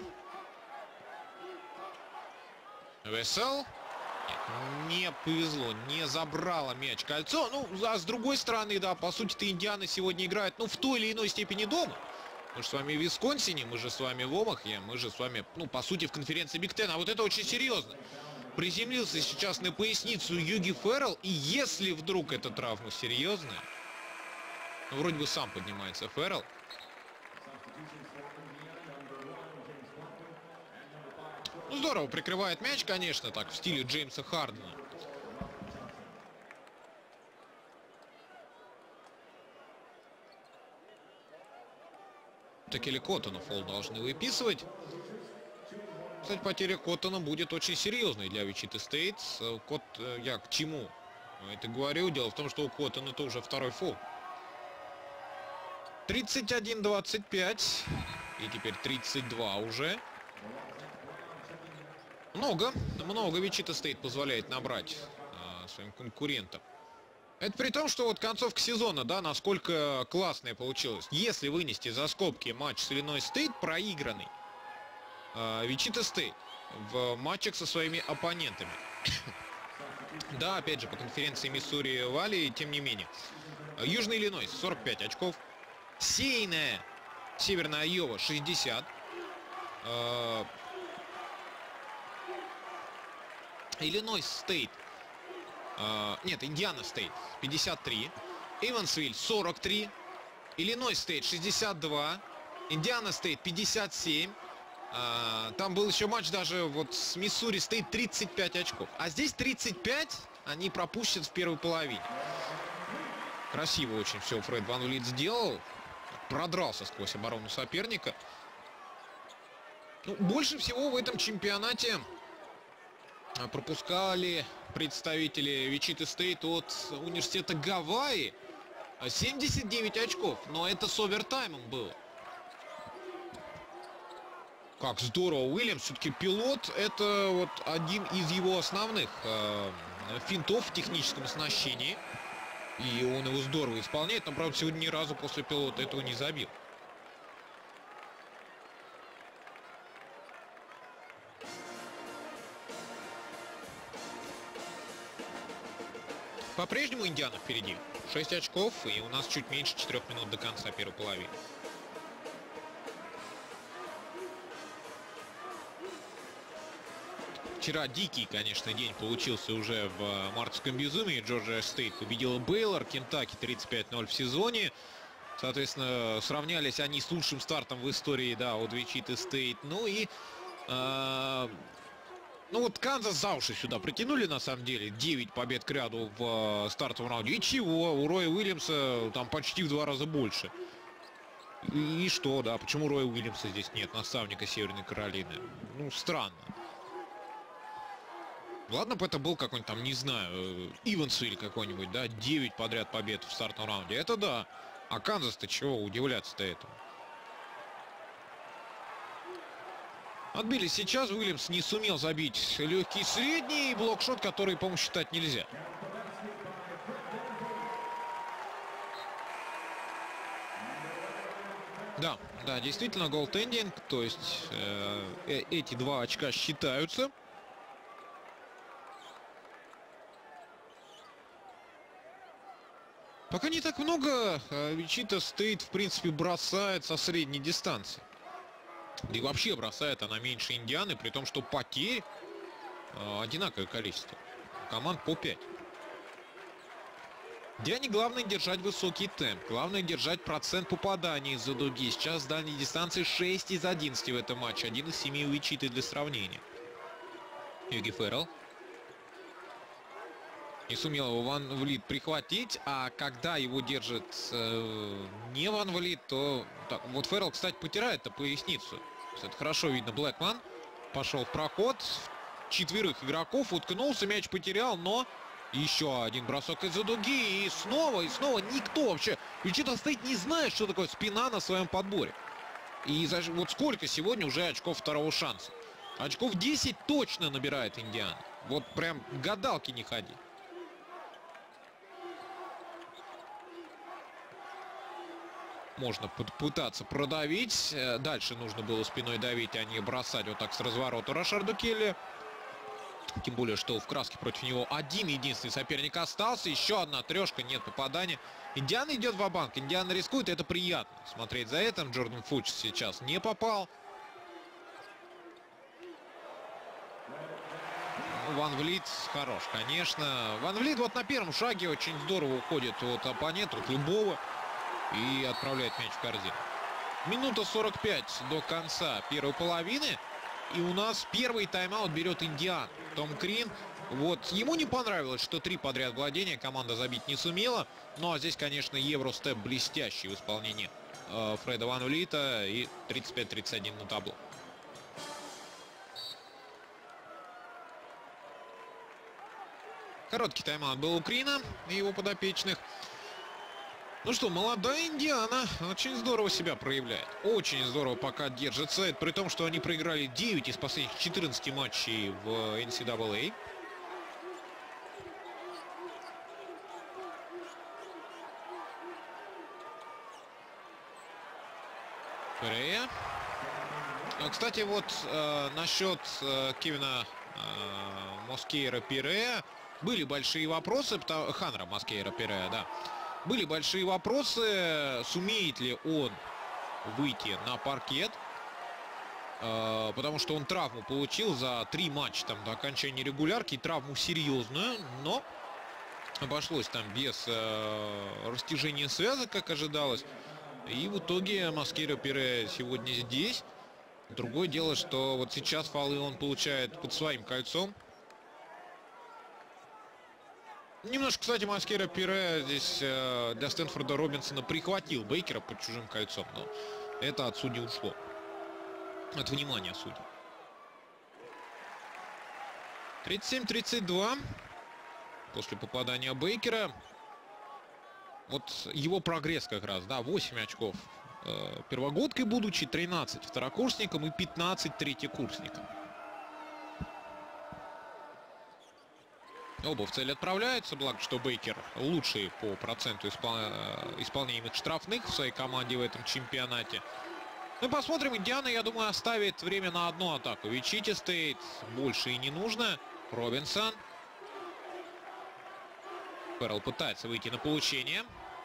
Весел. Не повезло, не забрало мяч кольцо. Ну, а с другой стороны, да, по сути-то Индиана сегодня играет, ну, в той или иной степени дома. Мы же с вами в Висконсине, мы же с вами в Омахе, мы же с вами, ну, по сути, в конференции Big Ten. А вот это очень серьезно. Приземлился сейчас на поясницу Юги Феррелл, и если вдруг эта травма серьезная, ну, вроде бы сам поднимается Феррелл. Ну, здорово прикрывает мяч, конечно, так, в стиле Джеймса Хардена. Такели Коттона фол должны выписывать. Кстати, потеря Коттона будет очень серьезной для Вичита Стейт. Я к чему это говорю? Дело в том, что у Коттона это уже второй фол. 31-25. И теперь 32 уже. Много Вичита Стейт позволяет набрать своим конкурентам. Это при том, что вот концовка сезона, да, насколько классная получилась. Если вынести за скобки матч с Иллинойс Стейт, проигранный Вичита Стейт в матчах со своими оппонентами. Да, опять же, по конференции Миссури Валли, тем не менее. Южный Иллинойс 45 очков. Сейная Северная Айова 60. Иллинойс Стейт. Нет, Индиана Стейт 53. Эвансвиль 43. Иллинойс Стейт 62. Индиана Стейт 57. Там был еще матч даже вот с Миссури Стейт 35 очков. А здесь 35 они пропустят в первой половине. Красиво очень все Фред Ван Влит сделал. Продрался сквозь оборону соперника. Ну, больше всего в этом чемпионате пропускали представители Вичиты Стейт от университета Гавайи. 79 очков, но это с овертаймом было. Как здорово, Уильямс, все-таки пилот, это вот один из его основных финтов в техническом оснащении. И он его здорово исполняет, но, правда, сегодня ни разу после пилота этого не забил. По-прежнему Индиана впереди. 6 очков, и у нас чуть меньше 4 минут до конца первой половины. Вчера дикий, конечно, день получился уже в мартовском безумии. Джорджия Стейт победила Бейлор, Кентаки 35-0 в сезоне. Соответственно, сравнялись они с лучшим стартом в истории, да, от Вичиты Стейт. Ну и... ну вот Канзас за уши сюда притянули, на самом деле. 9 побед к ряду в стартовом раунде. И чего? У Роя Уильямса там почти в 2 раза больше. И что, да? Почему Роя Уильямса здесь нет, наставника Северной Каролины? Ну, странно. Ладно бы это был какой-нибудь там, не знаю, Эвансвиль какой-нибудь, да? 9 подряд побед в стартовом раунде. Это да. А Канзас-то чего удивляться-то этому? Отбили сейчас. Уильямс не сумел забить легкий средний блокшот, который, по-моему, считать нельзя. Да, да, действительно, голтендинг. То есть эти 2 очка считаются. Пока не так много. Вичита Стейт, в принципе, бросает со средней дистанции. Да и вообще бросает она меньше Индианы, при том, что потерь одинаковое количество. Команд по 5. Индиане главное держать высокий темп. Главное держать процент попаданий из-за дуги. Сейчас с дальней дистанции 6 из 11 в этом матче. 1 из 7 у Вичиты для сравнения. Юги Феррелл. Не сумел его Ван Влит прихватить, а когда его держит не Ван Влит, то... Так, вот Феррелл, кстати, потирает-то поясницу. Это хорошо видно. Блэкман пошел в проход. 4 игроков уткнулся, мяч потерял, но еще один бросок из-за дуги. И снова никто вообще. Вичита Стейт не знает, что такое спина на своем подборе. И вот сколько сегодня уже очков второго шанса. Очков 10 точно набирает Индиана. Вот прям гадалки не ходи. Можно пытаться продавить. Дальше нужно было спиной давить, а не бросать вот так с разворота Рашарду Келли. Тем более, что в краске против него один единственный соперник остался. Еще одна трешка, нет попадания. Индиана идет ва-банк. Индиана рискует, это приятно смотреть за этим. Джордан Фудж сейчас не попал. Ван Влит хорош, конечно. Ван Влит вот на первом шаге очень здорово уходит от оппонента, от любого. И отправляет мяч в корзину. Минута 45 до конца первой половины. И у нас первый тайм-аут берет Индиана. Том Крин. Вот ему не понравилось, что 3 подряд владения команда забить не сумела. Ну а здесь, конечно, Евростеп блестящий в исполнении Фреда Ван Влита. И 35-31 на табло. Короткий тайм-аут был у Крина и его подопечных. Ну что, молодая Индиана очень здорово себя проявляет. Очень здорово пока держится. Это при том, что они проиграли 9 из последних 14 матчей в NCAA. Кстати, вот насчет Кевина Москейра Пире были большие вопросы. Ханнера Москейра Пире, да. Были большие вопросы, сумеет ли он выйти на паркет. Потому что он травму получил за 3 матча там, до окончания регулярки. Травму серьезную, но обошлось там без растяжения связок, как ожидалось. И в итоге Москейра Пире сегодня здесь. Другое дело, что вот сейчас фолы он получает под своим кольцом. Немножко, кстати, Москейра Пире здесь для Стэнфорда Робинсона прихватил Бейкера под чужим кольцом. Но это от судьи ушло. От внимания судей. 37-32. После попадания Бейкера. Вот его прогресс как раз, да, 8 очков первогодкой будучи, 13 второкурсником и 15 третьекурсником. Оба в цель отправляются, благо что Бейкер лучший по проценту исполняемых штрафных в своей команде в этом чемпионате. Ну, посмотрим. Индиана, я думаю, оставит время на одну атаку. Вичити Стейт больше и не нужно. Робинсон. Феррелл пытается выйти на получение.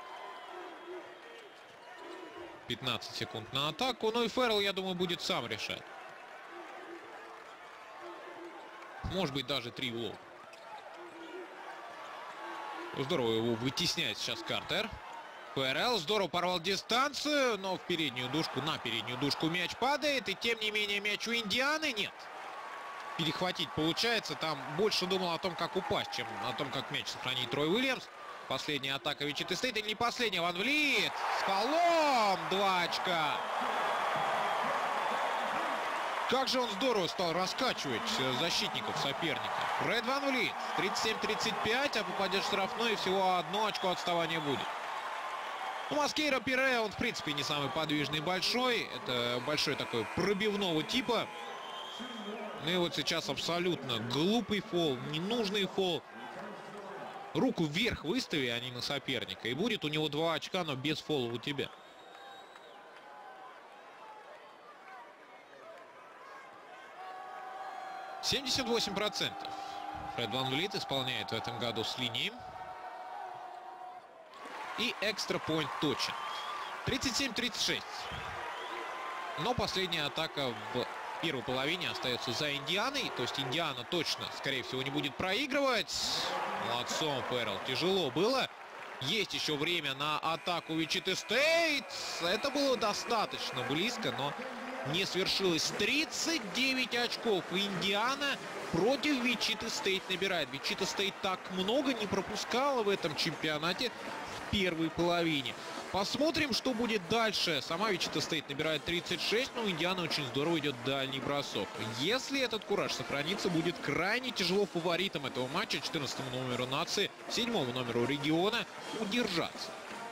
15 секунд на атаку. Ну и Феррелл, я думаю, будет сам решать. Может быть, даже 3 в лоб. Здорово его вытесняет сейчас Картер. Феррелл здорово порвал дистанцию, но в переднюю дужку, на переднюю дужку мяч падает. И тем не менее мяч у Индианы нет. Перехватить получается. Там больше думал о том, как упасть, чем о том, как мяч сохранить Трой Уильямс. Последняя атака Вичити Стейт. Или не последняя. Ван Влит с фолом. 2 очка. Как же он здорово стал раскачивать защитников соперника. Фред Ван Влит. 37-35. А попадет в штрафной. И всего 1 очко отставания будет. Ну, Москейра Пире, он в принципе не самый подвижный большой. Это большой такой пробивного типа. Ну и вот сейчас абсолютно глупый фол, ненужный фол. Руку вверх выстави, а не на соперника. И будет у него 2 очка, но без фола у тебя. — 78%. Фред Ван Влит исполняет в этом году с линии. И экстра-поинт точен. 37-36. Но последняя атака в первой половине остается за Индианой. То есть Индиана точно, скорее всего, не будет проигрывать. Молодцом Феррелл. Тяжело было. Есть еще время на атаку Вичити Стейт. Это было достаточно близко, но не свершилось. 39 очков. Индиана против Вичити Стейт набирает. Вичити Стейт так много не пропускала в этом чемпионате в первой половине. Посмотрим, что будет дальше. Сама Вичити Стейт набирает 36, но у Индианы очень здорово идет дальний бросок. Если этот кураж сохранится, будет крайне тяжело фаворитам этого матча, 14-му номеру нации, 7-му номеру региона, удержаться.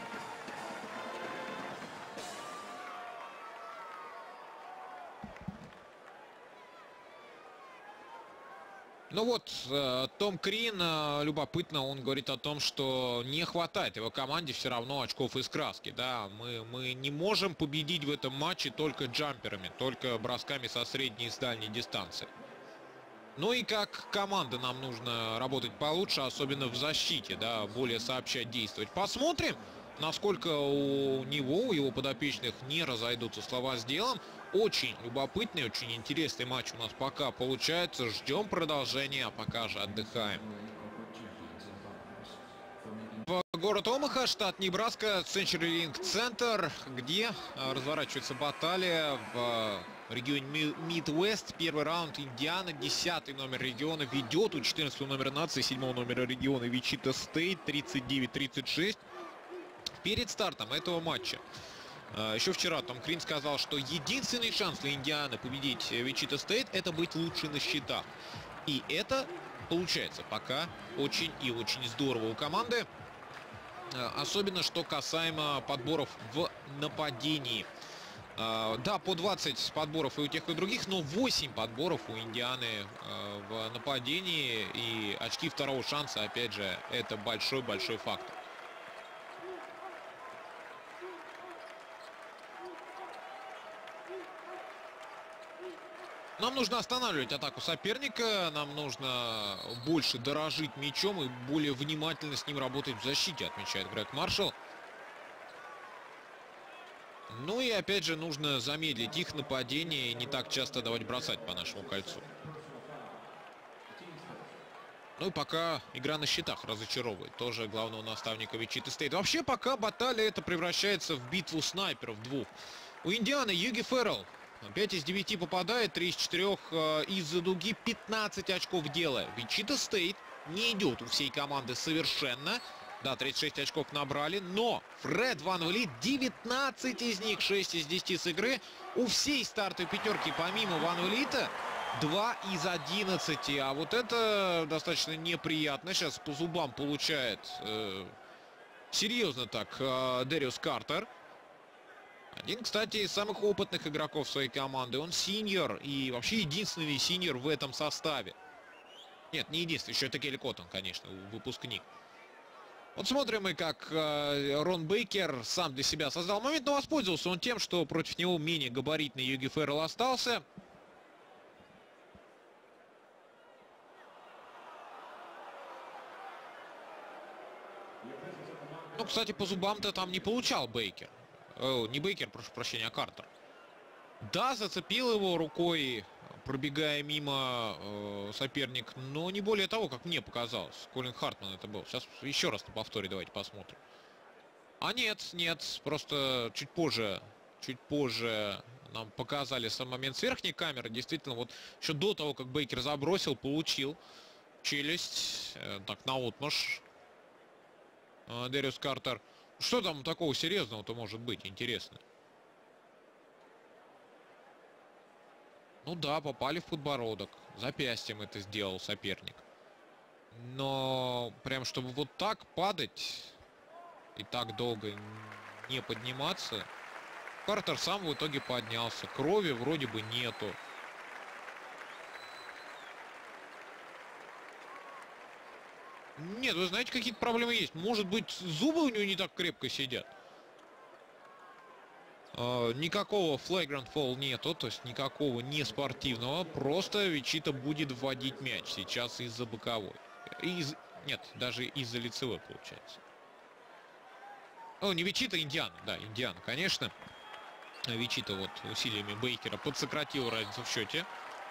Ну вот, Том Крин, любопытно, он говорит о том, что не хватает его команде все равно очков из краски. Да, мы не можем победить в этом матче только джамперами, только бросками со средней и с дальней дистанции. Ну и как команда нам нужно работать получше, особенно в защите, да, более сообща действовать. Посмотрим, насколько у него, у его подопечных не разойдутся слова с делом. Очень любопытный, очень интересный матч у нас пока получается. Ждем продолжения, а пока же отдыхаем. В город Омаха, штат Небраска, CenturyLink Center, где разворачивается баталия в регионе Midwest. Первый раунд Индиана, 10-й номер региона ведет у 14-го номера нации, 7-го номера региона Вичити Стейт, 39-36. Перед стартом этого матча еще вчера Том Крин сказал, что единственный шанс для Индианы победить Вичити Стейт — это быть лучше на счетах. И это получается пока очень и очень здорово у команды. Особенно, что касаемо подборов в нападении. Да, по 20 подборов и у тех, и у других, но 8 подборов у Индианы в нападении. И очки второго шанса, опять же, это большой-большой фактор. Нам нужно останавливать атаку соперника, нам нужно больше дорожить мячом и более внимательно с ним работать в защите, отмечает Грег Маршалл. Ну и опять же нужно замедлить их нападение и не так часто давать бросать по нашему кольцу. Ну и пока игра на счетах разочаровывает тоже главного наставника Вичита Стейт. Вообще пока баталия это превращается в битву снайперов двух. У Индианы Юги Феррелл 5 из 9 попадает, 3 из 4 из-за дуги, 15 очков делая. Вичита Стейт не идет у всей команды совершенно. Да, 36 очков набрали, но Фред Ван Влит 19 из них, 6 из 10 с игры. У всей стартовой пятерки помимо Ван Влита 2 из 11. А вот это достаточно неприятно. Сейчас по зубам получает серьезно так Дэриус Картер. Один, кстати, из самых опытных игроков своей команды. Он синьор и вообще единственный синьор в этом составе. Нет, не единственный, еще это Келли Коттон, конечно, выпускник. Вот смотрим мы, как Рон Бейкер сам для себя создал момент, но воспользовался он тем, что против него менее габаритный Юги Феррелл остался. Ну, кстати, по зубам-то там не получал Бейкер. Не Бейкер, прошу прощения, а Картер. Да, зацепил его рукой, пробегая мимо соперник, но не более того, как мне показалось. Колин Хартман это был. Сейчас еще раз на повторе давайте посмотрим. А нет, просто чуть позже нам показали сам момент с верхней камеры. Действительно, вот еще до того, как Бейкер забросил, получил челюсть, так, наотмашь Дэриус Картер. Что там такого серьезного-то может быть, интересно? Ну да, попали в подбородок. Запястьем это сделал соперник. Но прям чтобы вот так падать и так долго не подниматься. Картер сам в итоге поднялся. Крови вроде бы нету. Нет, вы знаете, какие-то проблемы есть. Может быть, зубы у него не так крепко сидят. Никакого flagrant fall нету, то есть никакого неспортивного. Просто Вичита будет вводить мяч сейчас из-за боковой. Нет, даже из-за лицевой получается. О, не Вичита, Индиана. Да, Индиана, конечно. Вичита вот усилиями Бейкера подсократил разницу в счете.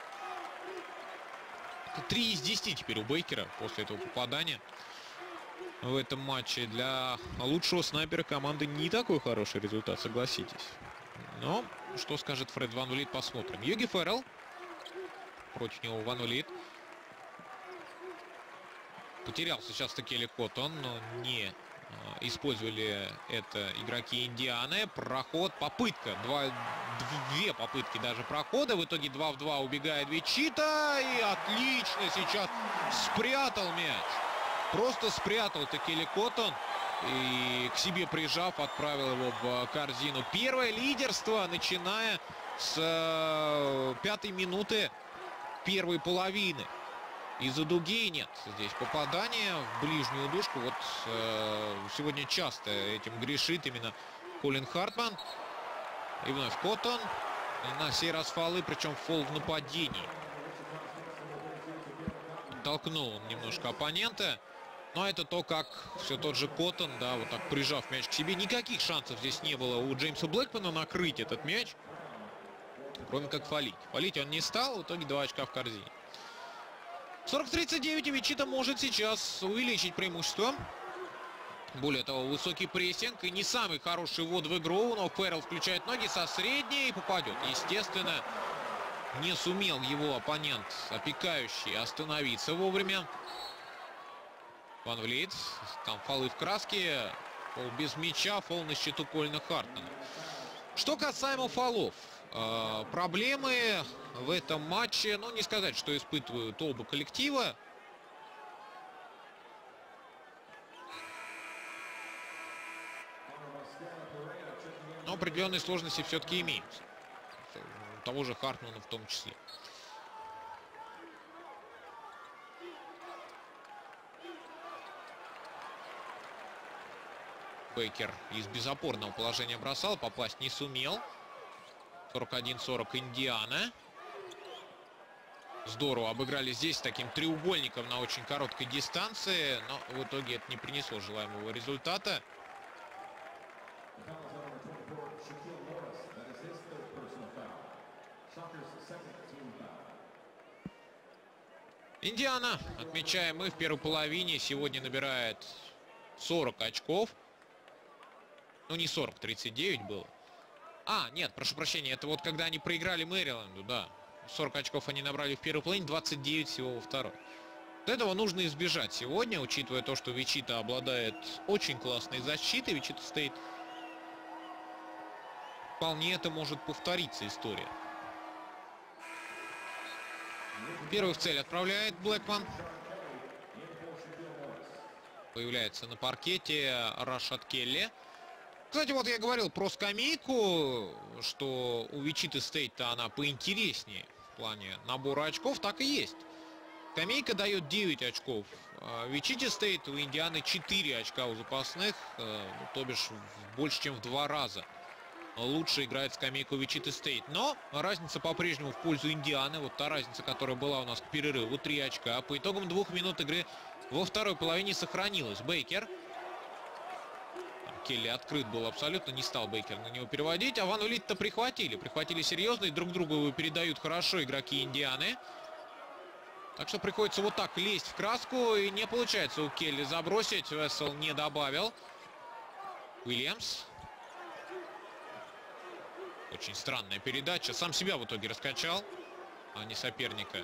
3 из 10 теперь у Бейкера после этого попадания в этом матче. Для лучшего снайпера команды не такой хороший результат, согласитесь. Но что скажет Фред Ван Влит, посмотрим. Юги Феррелл. Против него Ван Влит. Потерял сейчас-то Келли Коттон, но не использовали это игроки Индианы. Проход, попытка. Две попытки даже прохода. В итоге 2 в 2 убегает Вичита. И отлично сейчас спрятал мяч. Просто спрятал Келли Коттон. И к себе прижав, отправил его в корзину. Первое лидерство, начиная с 5-й минуты первой половины. Из-за дуги нет здесь попадания в ближнюю дужку. Вот сегодня часто этим грешит именно Колин Хартман. И вновь Коттон. И на сей раз фолы, причем фол в нападении. Толкнул он немножко оппонента. Но это то, как все тот же Коттон, да, вот так прижав мяч к себе. Никаких шансов здесь не было у Джеймса Блэкмана накрыть этот мяч. Кроме как фолить. Фолить он не стал, в итоге 2 очка в корзине. 40-39, и Вичита может сейчас увеличить преимущество. Более того, высокий прессинг и не самый хороший ввод в игру. Но Феррелл включает ноги со средней и попадет. Естественно, не сумел его оппонент, опекающий, остановиться вовремя. Ван Влит. Там фолы в краске. Фол без мяча. Фол на счету Колина Хартмана. Что касаемо фолов. Проблемы в этом матче, ну, не сказать, что испытывают оба коллектива. Но определенные сложности все-таки имеются. У того же Хартмана в том числе. Бейкер из безопорного положения бросал, попасть не сумел. 41-40 Индиана. Здорово обыграли здесь таким треугольником на очень короткой дистанции, но в итоге это не принесло желаемого результата. Индиана, отмечаем мы, в первой половине сегодня набирает 40 очков. Ну, не 40, 39 было. Нет, прошу прощения, это вот когда они проиграли Мэриленду, да. 40 очков они набрали в первой половине, 29 всего во второй. Вот этого нужно избежать сегодня, учитывая то, что Вичита обладает очень классной защитой. Вичита Стейт. Вполне это может повториться история. Первый в цель отправляет Блэкман. Появляется на паркете Рашад Келли. Кстати, вот я говорил про скамейку, что у Вичиты Стейта она поинтереснее в плане набора очков, так и есть. Скамейка дает 9 очков. Вичите Стейт у Индианы 4 очка у запасных, то бишь больше, чем в 2 раза. Лучше играет скамейку Вичите Стейт. Но разница по-прежнему в пользу Индианы. Вот та разница, которая была у нас к перерыву. 3 очка. По итогам 2 минут игры во второй половине сохранилась. Бейкер. Келли открыт был абсолютно. Не стал Бейкер на него переводить. А Ван Влит-то прихватили. Прихватили серьезно. И друг другу его передают хорошо игроки Индианы. Так что приходится вот так лезть в краску. И не получается у Келли забросить. Вессел не добавил. Уильямс. Очень странная передача. Сам себя в итоге раскачал, а не соперника.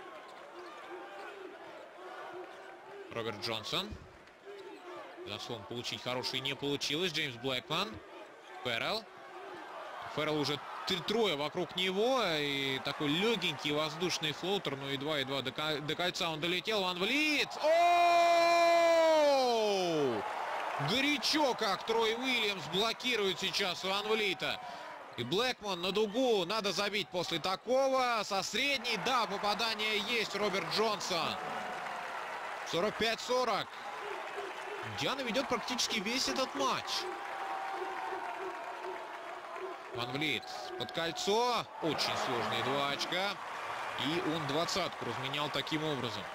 Роберт Джонсон. Заслон получить хороший не получилось. Джеймс Блэкман. Феррелл. Феррелл уже трое вокруг него. И такой легенький воздушный флоутер. Ну и 2 до кольца он долетел. Ван Влит. О! Горячо как Трой Уильямс блокирует сейчас Ван Влита. И Блэкман на дугу. Надо забить после такого. Со средней, да, попадание есть. Роберт Джонсон. 45-40. Индиана ведет практически весь этот матч. Ван Влит под кольцо. Очень сложные 2 очка. И он 20-ку разменял таким образом.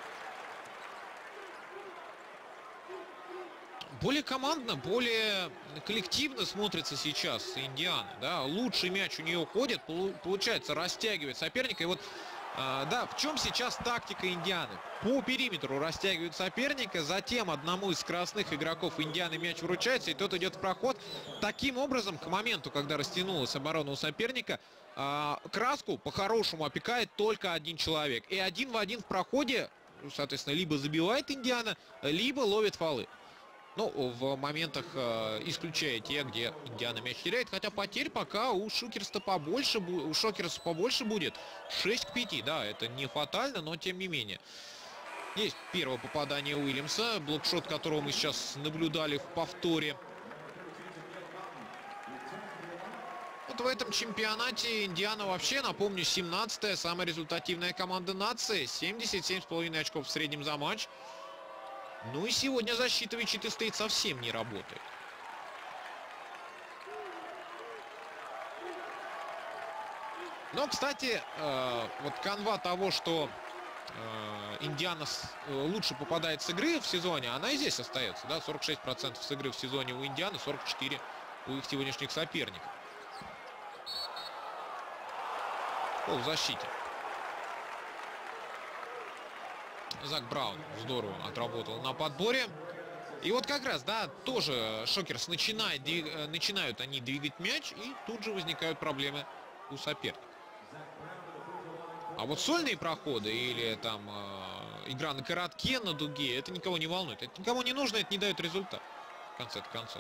Более командно, более коллективно смотрится сейчас Индиана. Да? Лучший мяч у нее ходит, получается растягивает соперника. И вот, да, в чем сейчас тактика Индианы? По периметру растягивают соперника, затем одному из скоростных игроков Индианы мяч вручается, и тот идет в проход. Таким образом, к моменту, когда растянулась оборона у соперника, краску по-хорошему опекает только один человек. И один в один в проходе, соответственно, либо забивает Индиана, либо ловит фолы. Ну, в моментах, исключая те, где Индиана мяч теряет. Хотя потерь пока у Шокерса побольше будет. 6-5, да, это не фатально, но тем не менее. Есть первое попадание Уильямса, блокшот которого мы сейчас наблюдали в повторе. Вот в этом чемпионате Индиана вообще, напомню, 17-я, самая результативная команда нации. 77,5 очков в среднем за матч. Ну и сегодня защита Вичиты Стейт совсем не работает. Но, кстати, вот канва того, что Индиана лучше попадает с игры в сезоне, она и здесь остается. Да? 46% с игры в сезоне у Индианы, 44% у их сегодняшних соперников. Пол в защите. Зак Браун здорово отработал на подборе. И вот как раз, да, тоже Шокерс начинают они двигать мяч, и тут же возникают проблемы у соперника. А вот сольные проходы или там игра на коротке, на дуге, это никого не волнует. Это никому не нужно, это не дает результат в конце концов.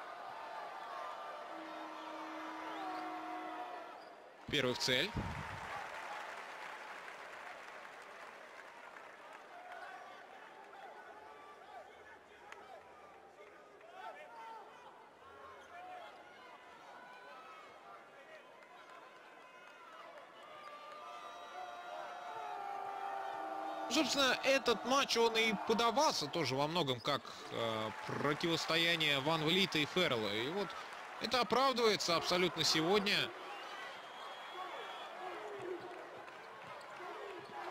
Первый в цель. Собственно, этот матч, он и подавался тоже во многом как противостояние Ван Влита и Феррелла. И вот это оправдывается абсолютно сегодня.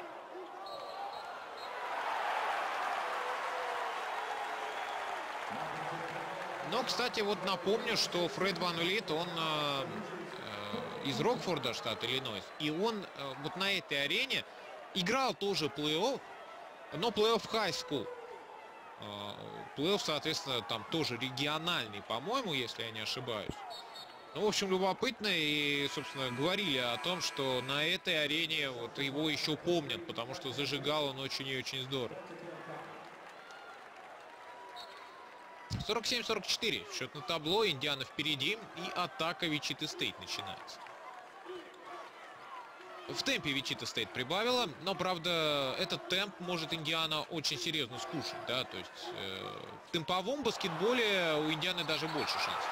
Но, кстати, вот напомню, что Фред Ван Влит, он из Рокфорда, штат Иллинойс, и он вот на этой арене играл тоже плей-офф, но плей-офф high school. Плей-офф, соответственно, там тоже региональный, по-моему, если я не ошибаюсь. Ну, в общем, любопытно, и, собственно, говорили о том, что на этой арене вот его еще помнят, потому что зажигал он очень и очень здорово. 47-44. Счет на табло. Индиана впереди. И атака Вичита Стейт начинается. В темпе Вичита Стейт прибавила. Но, правда, этот темп может Индиана очень серьезно скушать. Да? То есть в темповом баскетболе у Индианы даже больше шансов.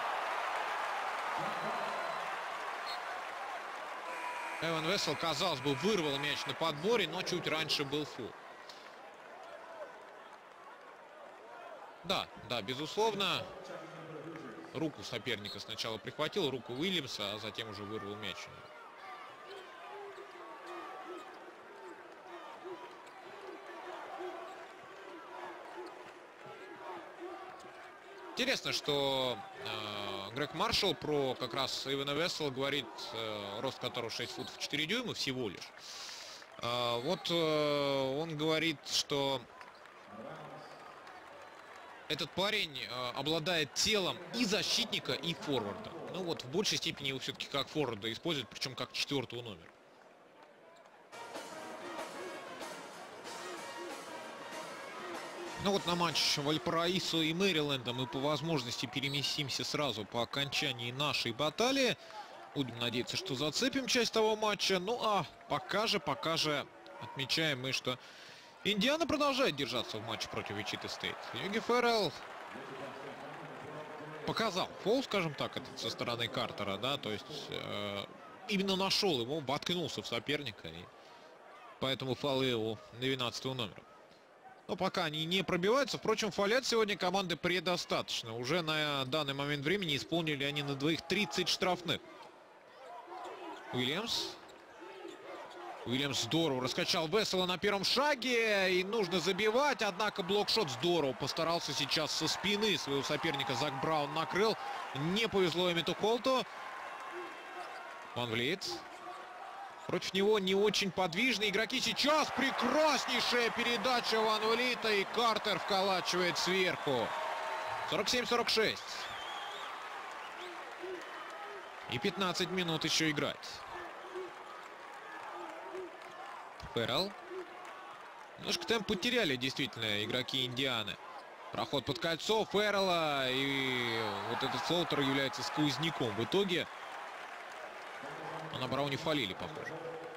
Эван Вессел, казалось бы, вырвал мяч на подборе, но чуть раньше был фол. Да, безусловно. Руку соперника сначала прихватил, руку Уильямса, а затем уже вырвал мяч. Интересно, что Грег Маршалл про как раз Эвана Вессела говорит, рост которого 6 футов 4 дюйма всего лишь. Вот он говорит, что этот парень обладает телом и защитника, и форварда. Ну вот в большей степени его все-таки как форварда используют, причем как 4-го номера. Ну вот на матч Вальпараисо и Мэриленда мы по возможности переместимся сразу по окончании нашей баталии. Будем надеяться, что зацепим часть того матча. Ну а пока же отмечаем мы, что Индиана продолжает держаться в матче против Вичита Стейт. Юги Феррелл показал фол, скажем так, это со стороны Картера, да, то есть именно нашел его, воткнулся в соперника, и поэтому фол его на 12-го номера. Но пока они не пробиваются. Впрочем, фолят сегодня команды предостаточно. Уже на данный момент времени исполнили они на двоих 30 штрафных. Уильямс здорово раскачал Вессела на первом шаге. И нужно забивать. Однако блокшот здорово постарался сейчас со спины своего соперника. Зак Браун накрыл. Не повезло Эмиту Холту. Ван Влит. Против него не очень подвижные игроки. Сейчас прекраснейшая передача Ван Влита. И Картер вколачивает сверху. 47-46. И 15 минут еще играть. Феррелл. Немножко темп потеряли действительно игроки Индианы. Проход под кольцо Феррелла. И вот этот флоутер является сквозняком. В итоге на Брауне фолили, похоже.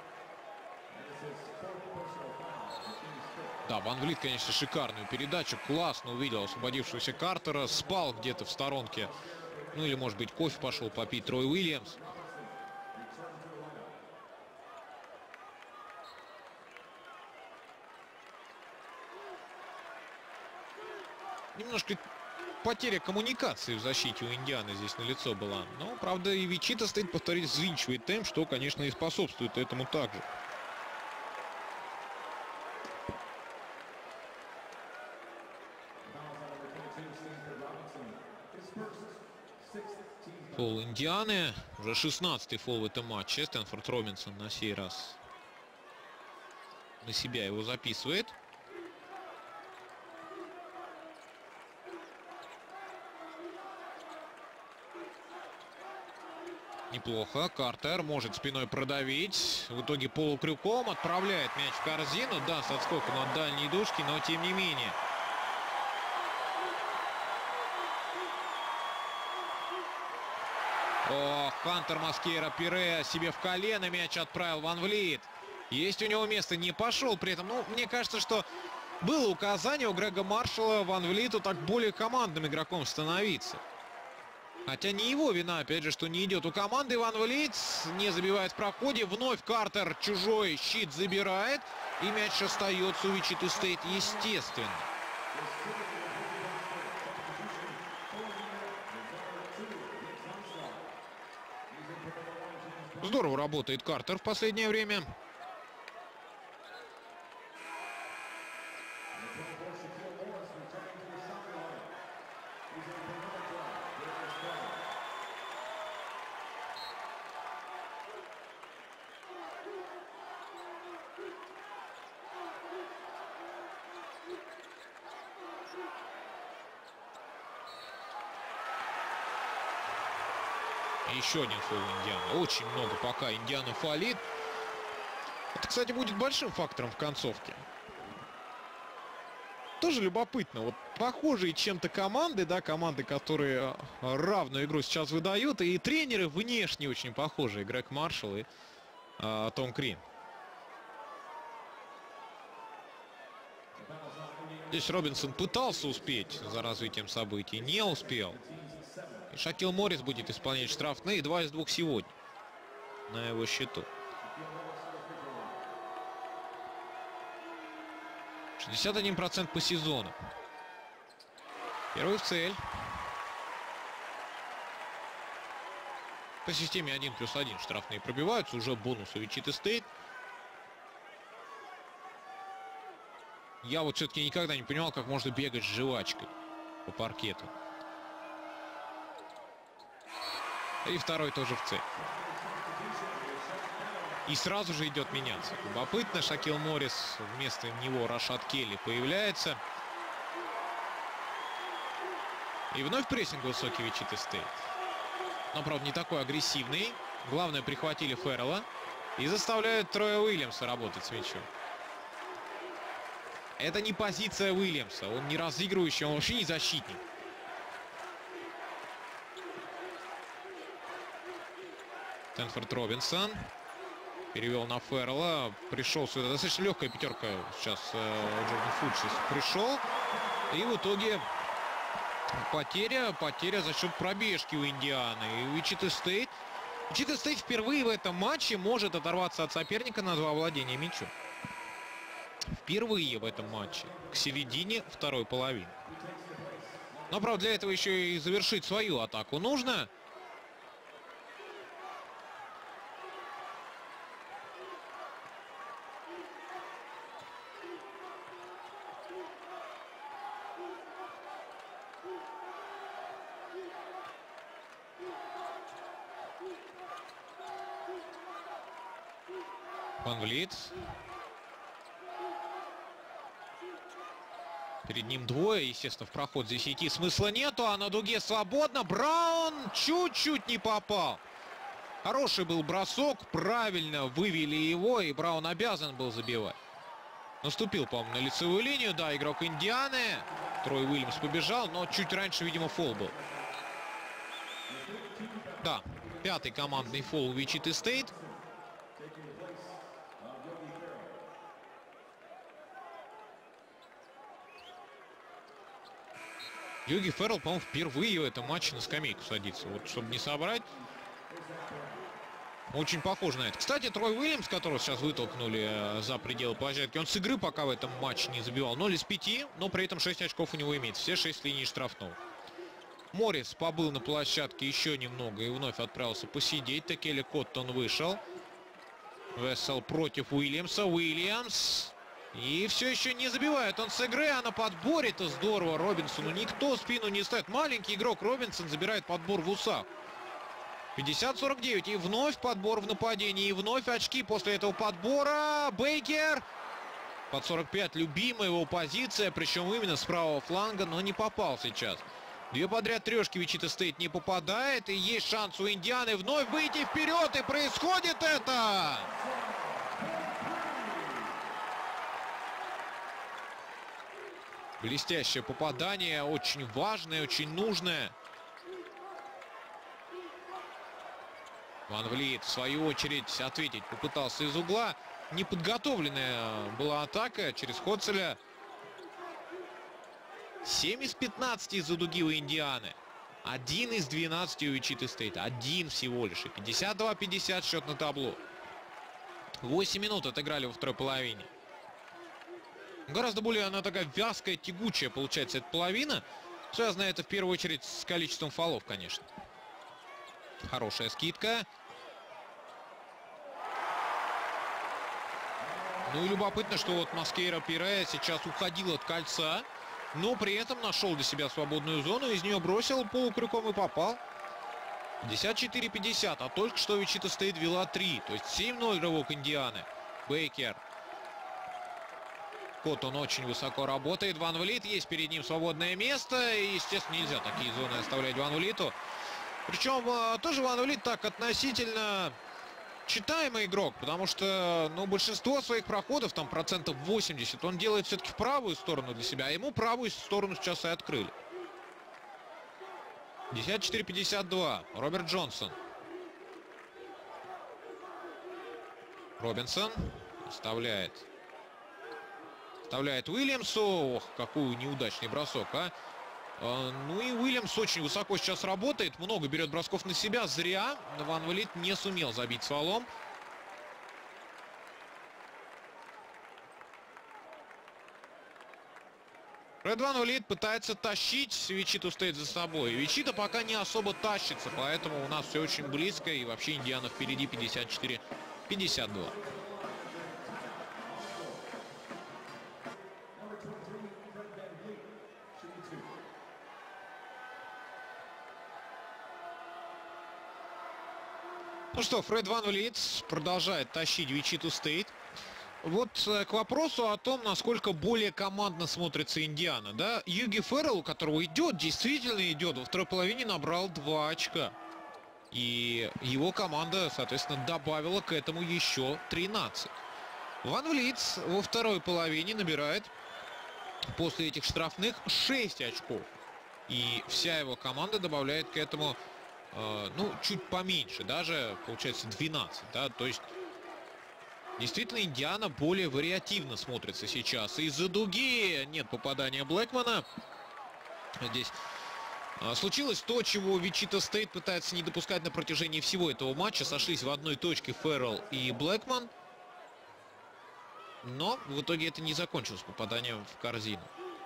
Да, Ван Влит, конечно, шикарную передачу. Классно увидел освободившегося Картера. Спал где-то в сторонке. Ну или, может быть, кофе пошел попить Трой Уильямс. Немножко потеря коммуникации в защите у Индианы здесь налицо была. Но, правда, и Вичита Стейт, повторить, взвинчивает темп, что, конечно, и способствует этому также. Фол Индианы. Уже 16-й фол в этом матче. Стэнфорд Робинсон на сей раз на себя его записывает. Неплохо. Картер может спиной продавить. В итоге полукрюком отправляет мяч в корзину. Да, с отскоком от дальней дужки, но тем не менее. Ох, Хантер Маскейра Пире себе в колено мяч отправил Ван Влит. Есть у него место, не пошел при этом. Ну, мне кажется, что было указание у Грега Маршалла Ван Влиту так более командным игроком становиться. Хотя не его вина, опять же, что не идет у команды. Ван Влит не забивает в проходе. Вновь Картер чужой щит забирает. И мяч остается у Вичита Стейт, естественно. Здорово работает Картер в последнее время. Еще один фол Индианы. Очень много пока Индиана фолит. Это, кстати, будет большим фактором в концовке. Тоже любопытно. Вот похожие чем-то команды, да, команды, которые равную игру сейчас выдают. И тренеры внешне очень похожие. Грег Маршалл и Том Крин. Здесь Робинсон пытался успеть за развитием событий. Не успел. И Шакил Моррис будет исполнять штрафные. 2 из 2 сегодня на его счету. 61% по сезону. Первый в цель. По системе 1+1 штрафные пробиваются. Уже бонус у Вичита Стейт. Я вот все-таки никогда не понимал, как можно бегать с жвачкой по паркету. И второй тоже в цель. И сразу же идет меняться. Любопытно, Шакил Моррис, вместо него Рашад Келли появляется. И вновь прессинг высокий Вичита Стейт. Но, правда, не такой агрессивный. Главное, прихватили Феррелла и заставляют Троя Уильямса работать с мячом. Это не позиция Уильямса. Он не разыгрывающий, он вообще не защитник. Стэнфорд Робинсон перевел на Феррелла. Пришел сюда. Достаточно легкая пятерка сейчас Джордан Фудж пришел. И в итоге потеря за счет пробежки у Индианы. И Вичита Стейт впервые в этом матче может оторваться от соперника на 2 владения мячом. Впервые в этом матче к середине второй половины. Но, правда, для этого еще и завершить свою атаку нужно. Ван Влит. Перед ним двое, естественно, в проход здесь идти смысла нету, а на дуге свободно. Браун чуть-чуть не попал. Хороший был бросок, правильно вывели его, и Браун обязан был забивать. Наступил, по-моему, на лицевую линию, да, игрок Индианы. Трой Уильямс побежал, но чуть раньше, видимо, фол был. Да, 5-й командный фол у Вичиты Стейт. Йоги Феррелл, по-моему, впервые в этом матче на скамейку садится. Вот, чтобы не собрать. Очень похоже на это. Кстати, Трой Уильямс, которого сейчас вытолкнули за пределы площадки, он с игры пока в этом матче не забивал. 0 из 5, но при этом 6 очков у него имеется. Все 6 линий штрафного. Моррис побыл на площадке еще немного и вновь отправился посидеть. Текели Коттон вышел. Вессел против Уильямса. Уильямс. И все еще не забивает он с игры, а на подборе-то здорово Робинсону никто спину не ставит. Маленький игрок Робинсон забирает подбор в усах. 50-49. И вновь подбор в нападении. И вновь очки после этого подбора. Бейкер. Под 45. Любимая его позиция. Причем именно с правого фланга. Но не попал сейчас. 2 подряд трешки Вичита Стейт не попадает. И есть шанс у Индианы вновь выйти вперед. И происходит это. Блестящее попадание, очень важное, очень нужное. Ван Влит, в свою очередь, ответить попытался из угла. Неподготовленная была атака через Хоцеля. 7 из 15 из-за дуги у Индианы. 1 из 12 у Вичиты Стейт. 1 всего лишь. 52-50 счет на табло. 8 минут отыграли во второй половине. Гораздо более она такая вязкая, тягучая получается эта половина. Связано это в первую очередь с количеством фолов, конечно. Хорошая скидка. Ну и любопытно, что вот Москейра Пире сейчас уходил от кольца, но при этом нашел для себя свободную зону, из нее бросил полукрюком и попал. 54-50, а только что Вичита Стейт вела 3, то есть 7-0 рывок Индианы. Бейкер. Коттон очень высоко работает. Ван Влит, есть перед ним свободное место. И, естественно, нельзя такие зоны оставлять Ван Влиту. Причем тоже Ван Влит так относительно читаемый игрок, потому что, ну, большинство своих проходов, там процентов 80, он делает все-таки в правую сторону для себя, а ему правую сторону сейчас и открыли. 54-52. Роберт Джонсон. Робинсон вставляет Уильямсу. Ох, какой неудачный бросок, а. Ну и Уильямс очень высоко сейчас работает. Много берет бросков на себя. Зря. Ван Влит не сумел забить с валом. Фред Ван Влит пытается тащить Вичиту Стейт за собой. Вичита пока не особо тащится, поэтому у нас все очень близко. И вообще Индиана впереди 54-52. Ну что, Фред Ван Влит продолжает тащить Вичиту Стейт. Вот к вопросу о том, насколько более командно смотрится Индиана, да? Юги Феррелл, у которого идет, действительно идет, во второй половине набрал 2 очка. И его команда, соответственно, добавила к этому еще 13. Ван Влит во второй половине набирает после этих штрафных 6 очков. И вся его команда добавляет к этому, ну, чуть поменьше, даже, получается, 12, да, то есть действительно Индиана более вариативно смотрится сейчас. Из-за дуги нет попадания Блэкмана. Здесь случилось то, чего Вичита Стейт пытается не допускать на протяжении всего этого матча. Сошлись в одной точке Феррелл и Блэкман. Но в итоге это не закончилось попаданием в корзину.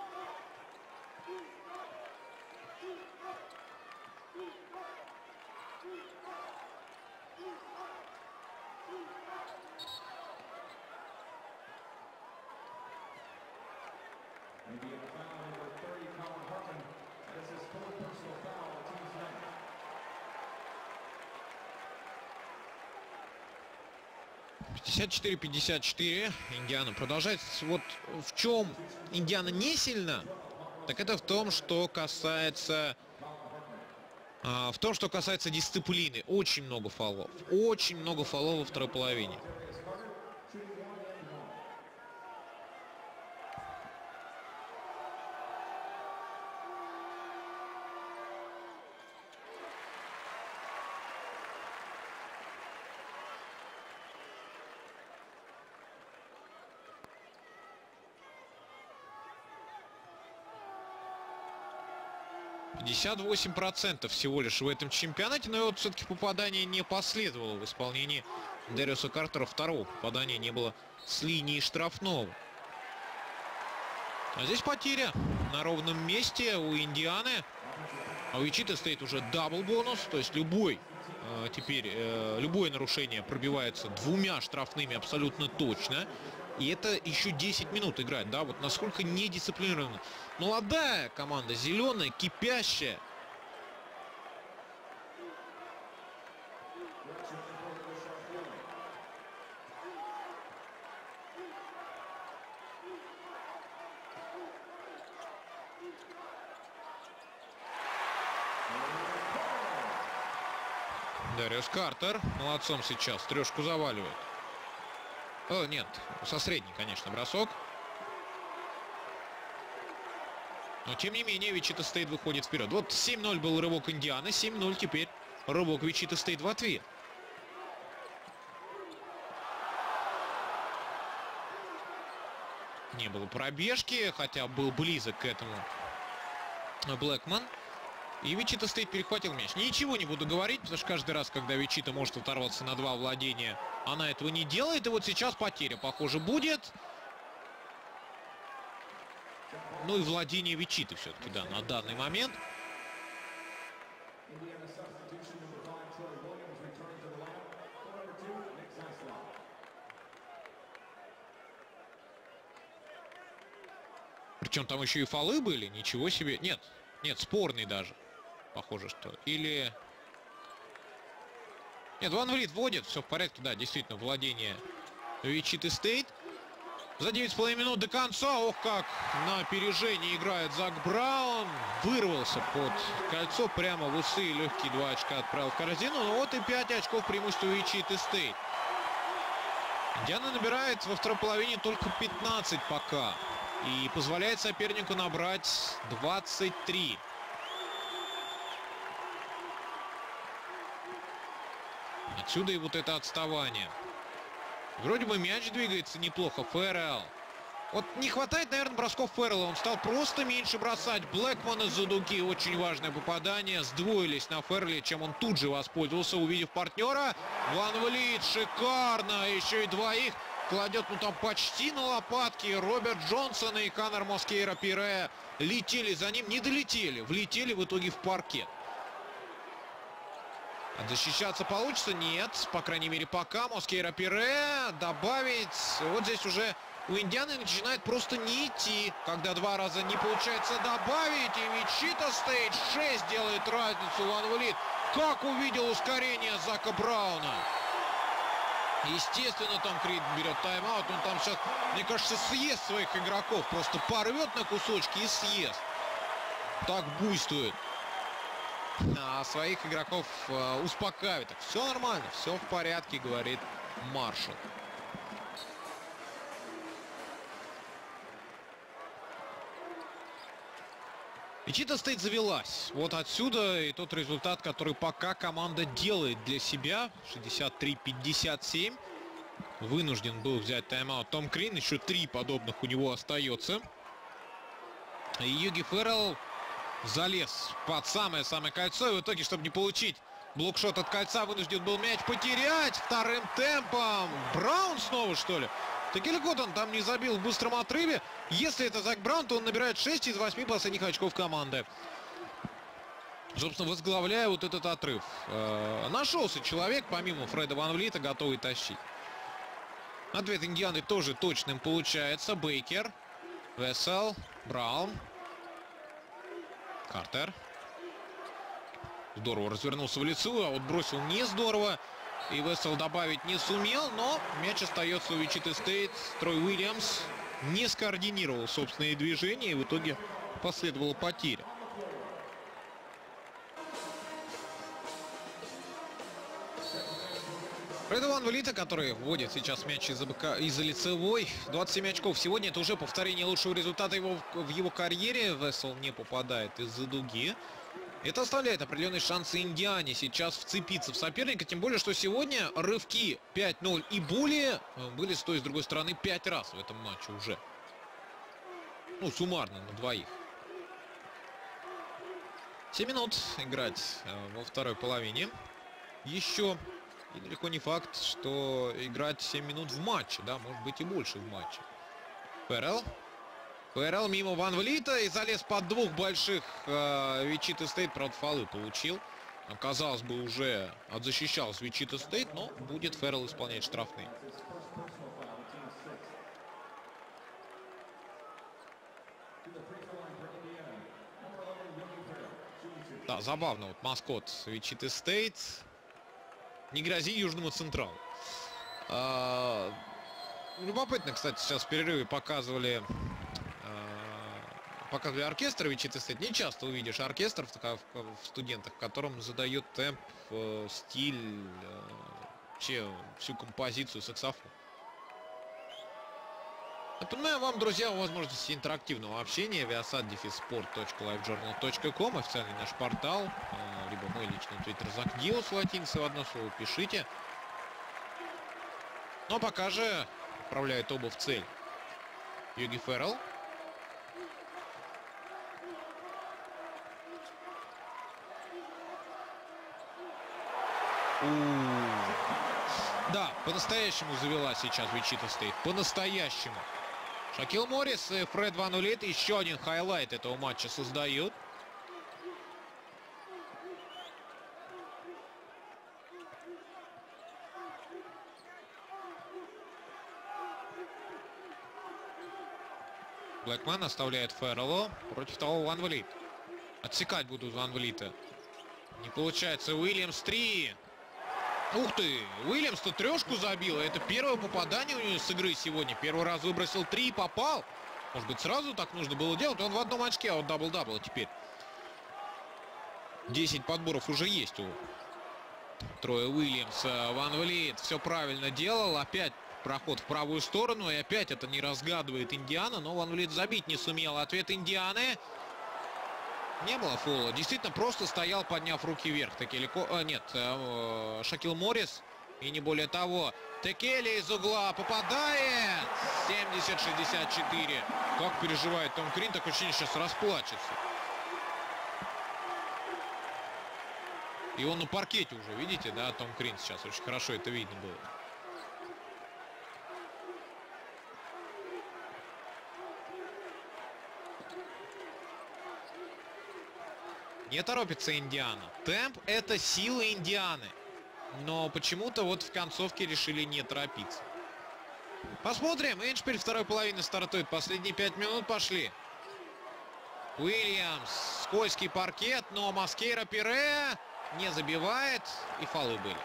Indiana foul number 30, Colin Hartman. That is his fourth personal foul on the team tonight. 54-54. Индиана продолжает. Вот в чем Индиана не сильна, так это в том, что касается дисциплины. Очень много фолов. Очень много фолов во второй половине. %58 всего лишь в этом чемпионате, но вот все-таки попадание не последовало в исполнении Дэриуса Картера. Второго попадания не было с линии штрафного. А здесь потеря на ровном месте у Индианы. А у Вичита стоит уже дабл бонус, то есть любое нарушение пробивается 2 штрафными абсолютно точно. И это еще 10 минут играть, да, вот насколько недисциплинированно. Молодая команда, зеленая, кипящая. Дэриус Картер молодцом сейчас, трешку заваливает. О, нет, со средней, конечно, бросок. Но, тем не менее, Вичита Стейт выходит вперед. Вот 7-0 был рывок Индианы, 7-0 теперь рывок Вичита Стейт в ответ. Не было пробежки, хотя был близок к этому Блэкман. И Вичита Стейт перехватил мяч. Ничего не буду говорить, потому что каждый раз, когда Вичита может оторваться на 2 владения, она этого не делает. И вот сейчас потеря, похоже, будет. Ну и владение Вичиты все-таки, да, на данный момент. Причем там еще и фолы были, ничего себе. Нет, спорный даже. Похоже, что. Или... Нет, Ван Влит вводит, все в порядке, да, действительно, владение Вичиты Стейт. За 9,5 минут до конца. Ох, как на опережении играет Зак Браун. Вырвался под кольцо. Прямо в усы. Легкие 2 очка отправил в корзину. Ну вот и 5 очков преимущества Вичита Стейт. Индиана набирает во второй половине только 15 пока. И позволяет сопернику набрать 23. Отсюда и вот это отставание. Вроде бы мяч двигается неплохо. Феррелл. Вот не хватает, наверное, бросков Феррелла. Он стал просто меньше бросать. Блэкман из-за дуги. Очень важное попадание. Сдвоились на Феррелле, чем он тут же воспользовался, увидев партнера. Ван Влит шикарно. Еще и двоих кладет, ну там почти на лопатки. Роберт Джонсон и Канар Москейра Пире летели за ним. Не долетели. Влетели в итоге в паркет. Защищаться получится? Нет. По крайней мере, пока. Москейра Пире добавить. Вот здесь уже у Индианы начинает просто не идти. Когда 2 раза не получается добавить. И Вичита Стейт 6 делает разницу. Ван Влит как увидел ускорение Зака Брауна. Естественно, Том Крид берет тайм-аут. Он там сейчас, мне кажется, съест своих игроков. Просто порвет на кусочки и съест. Так буйствует. А своих игроков успокаивает. Все нормально, все в порядке, говорит Маршалл. Вичита Стейт завелась. Вот отсюда и тот результат, который пока команда делает для себя. 63-57. Вынужден был взять тайм-аут Том Крин. Еще 3 подобных у него остается. И Юги Феррелл залез под самое-самое кольцо. И в итоге, чтобы не получить блокшот от кольца, вынужден был мяч потерять вторым темпом. Браун снова, что ли? Такие год он там не забил в быстром отрыве. Если это Зак Браун, то он набирает 6 из 8 последних очков команды. Собственно, возглавляя вот этот отрыв. Нашелся человек, помимо Фреда Ван Влита, готовый тащить. Ответ Индианы тоже точным получается. Бейкер, Вессел, Браун, Картер. Здорово развернулся в лицо, а вот бросил не здорово. И Вессел добавить не сумел, но мяч остается у Вичита Стейт. Трой Уильямс не скоординировал собственные движения, и в итоге последовала потеря. Фреда Ван Влита, который вводит сейчас мяч из-за лицевой. 27 очков сегодня. Это уже повторение лучшего результата в его карьере. Вессел не попадает из-за дуги. Это оставляет определенные шансы Индиане сейчас вцепиться в соперника. Тем более, что сегодня рывки 5-0 и более были с той и с другой стороны 5 раз в этом матче уже. Ну, суммарно на двоих. 7 минут играть во второй половине. Еще и далеко не факт, что играть 7 минут в матче. Да, может быть и больше в матче. Феррелл. Феррелл мимо Ван Влита и залез под 2 больших. Вичита Стейт, правда, фолы получил. Казалось бы, уже отзащищалась Вичита Стейт, но будет Феррелл исполнять штрафные. Да, забавно, вот маскот Вичита Стейт. Не грози Южному Централу. Любопытно, кстати, сейчас в перерыве показывали оркестр Вичита Стейт. Не часто увидишь оркестр в студентах, в котором задает темп, стиль, вообще всю композицию саксофон. Напоминаю вам, друзья, о возможности интерактивного общения. viasat-sport.livejournal.com, официальный наш портал, либо мой личный твиттер Закдиус, латиницей в одно слово, пишите. Но пока же отправляет оба в цель. Юги Феррелл. Да, по-настоящему завела сейчас Вичита Стейт. По-настоящему. Шакил Моррис и Фред Ван Влит еще один хайлайт этого матча создают. Блэкман оставляет Ферреллу против того Ван Влит. Отсекать будут Ван Влита. Не получается. Уильямс 3. Ух ты, Уильямс-то трешку забил. Это первое попадание у него с игры сегодня. Первый раз выбросил 3 и попал. Может быть, сразу так нужно было делать. Он в одном очке, а вот дабл-дабл теперь. 10 подборов уже есть у Троя Уильямса. Ван Влит все правильно делал. Опять проход в правую сторону. И опять это не разгадывает Индиана. Но Ван Влит забить не сумел. Ответ Индианы. Не было фола. Действительно, просто стоял, подняв руки вверх. Шакил Моррис. И не более того. Текели из угла попадает. 70-64. Как переживает Том Крин. Такое ощущение, сейчас расплачется. И он на паркете уже, видите, да, Том Крин сейчас. Очень хорошо это видно было. Не торопится Индиана. Темп — это сила Индианы. Но почему-то вот в концовке решили не торопиться. Посмотрим. Эндшпиль второй половины стартует. Последние 5 минут пошли. Уильямс. Скользкий паркет, но Маскейра Пире не забивает. И фолы были.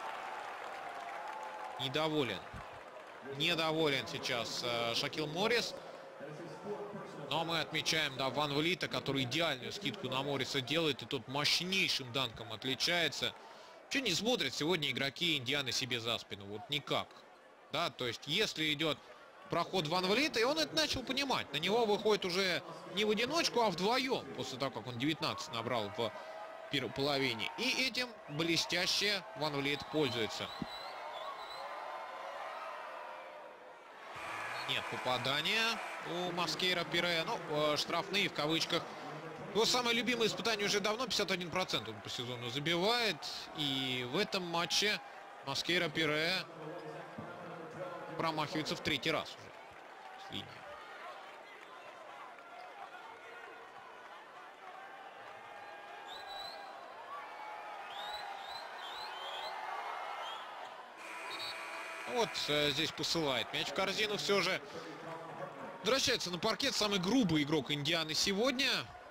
Недоволен сейчас Шакил Моррис. Но мы отмечаем, да, Ван Влита, который идеальную скидку на Морриса делает. И тот мощнейшим данком отличается. Вообще не смотрят сегодня игроки Индианы себе за спину. Вот никак. Да, то есть если идет проход Ван Влита, и он это начал понимать. На него выходит уже не в одиночку, а вдвоем. После того, как он 19 набрал в первой половине. И этим блестяще Ван Влит пользуется. Нет попадания у Маскейра Пире. Ну, штрафные в кавычках. Его самое любимое испытание уже давно, 51% он по сезону забивает. И в этом матче Маскейра Пире промахивается в 3-й раз уже с линии. Вот здесь посылает мяч в корзину все же. Возвращается на паркет самый грубый игрок Индианы сегодня.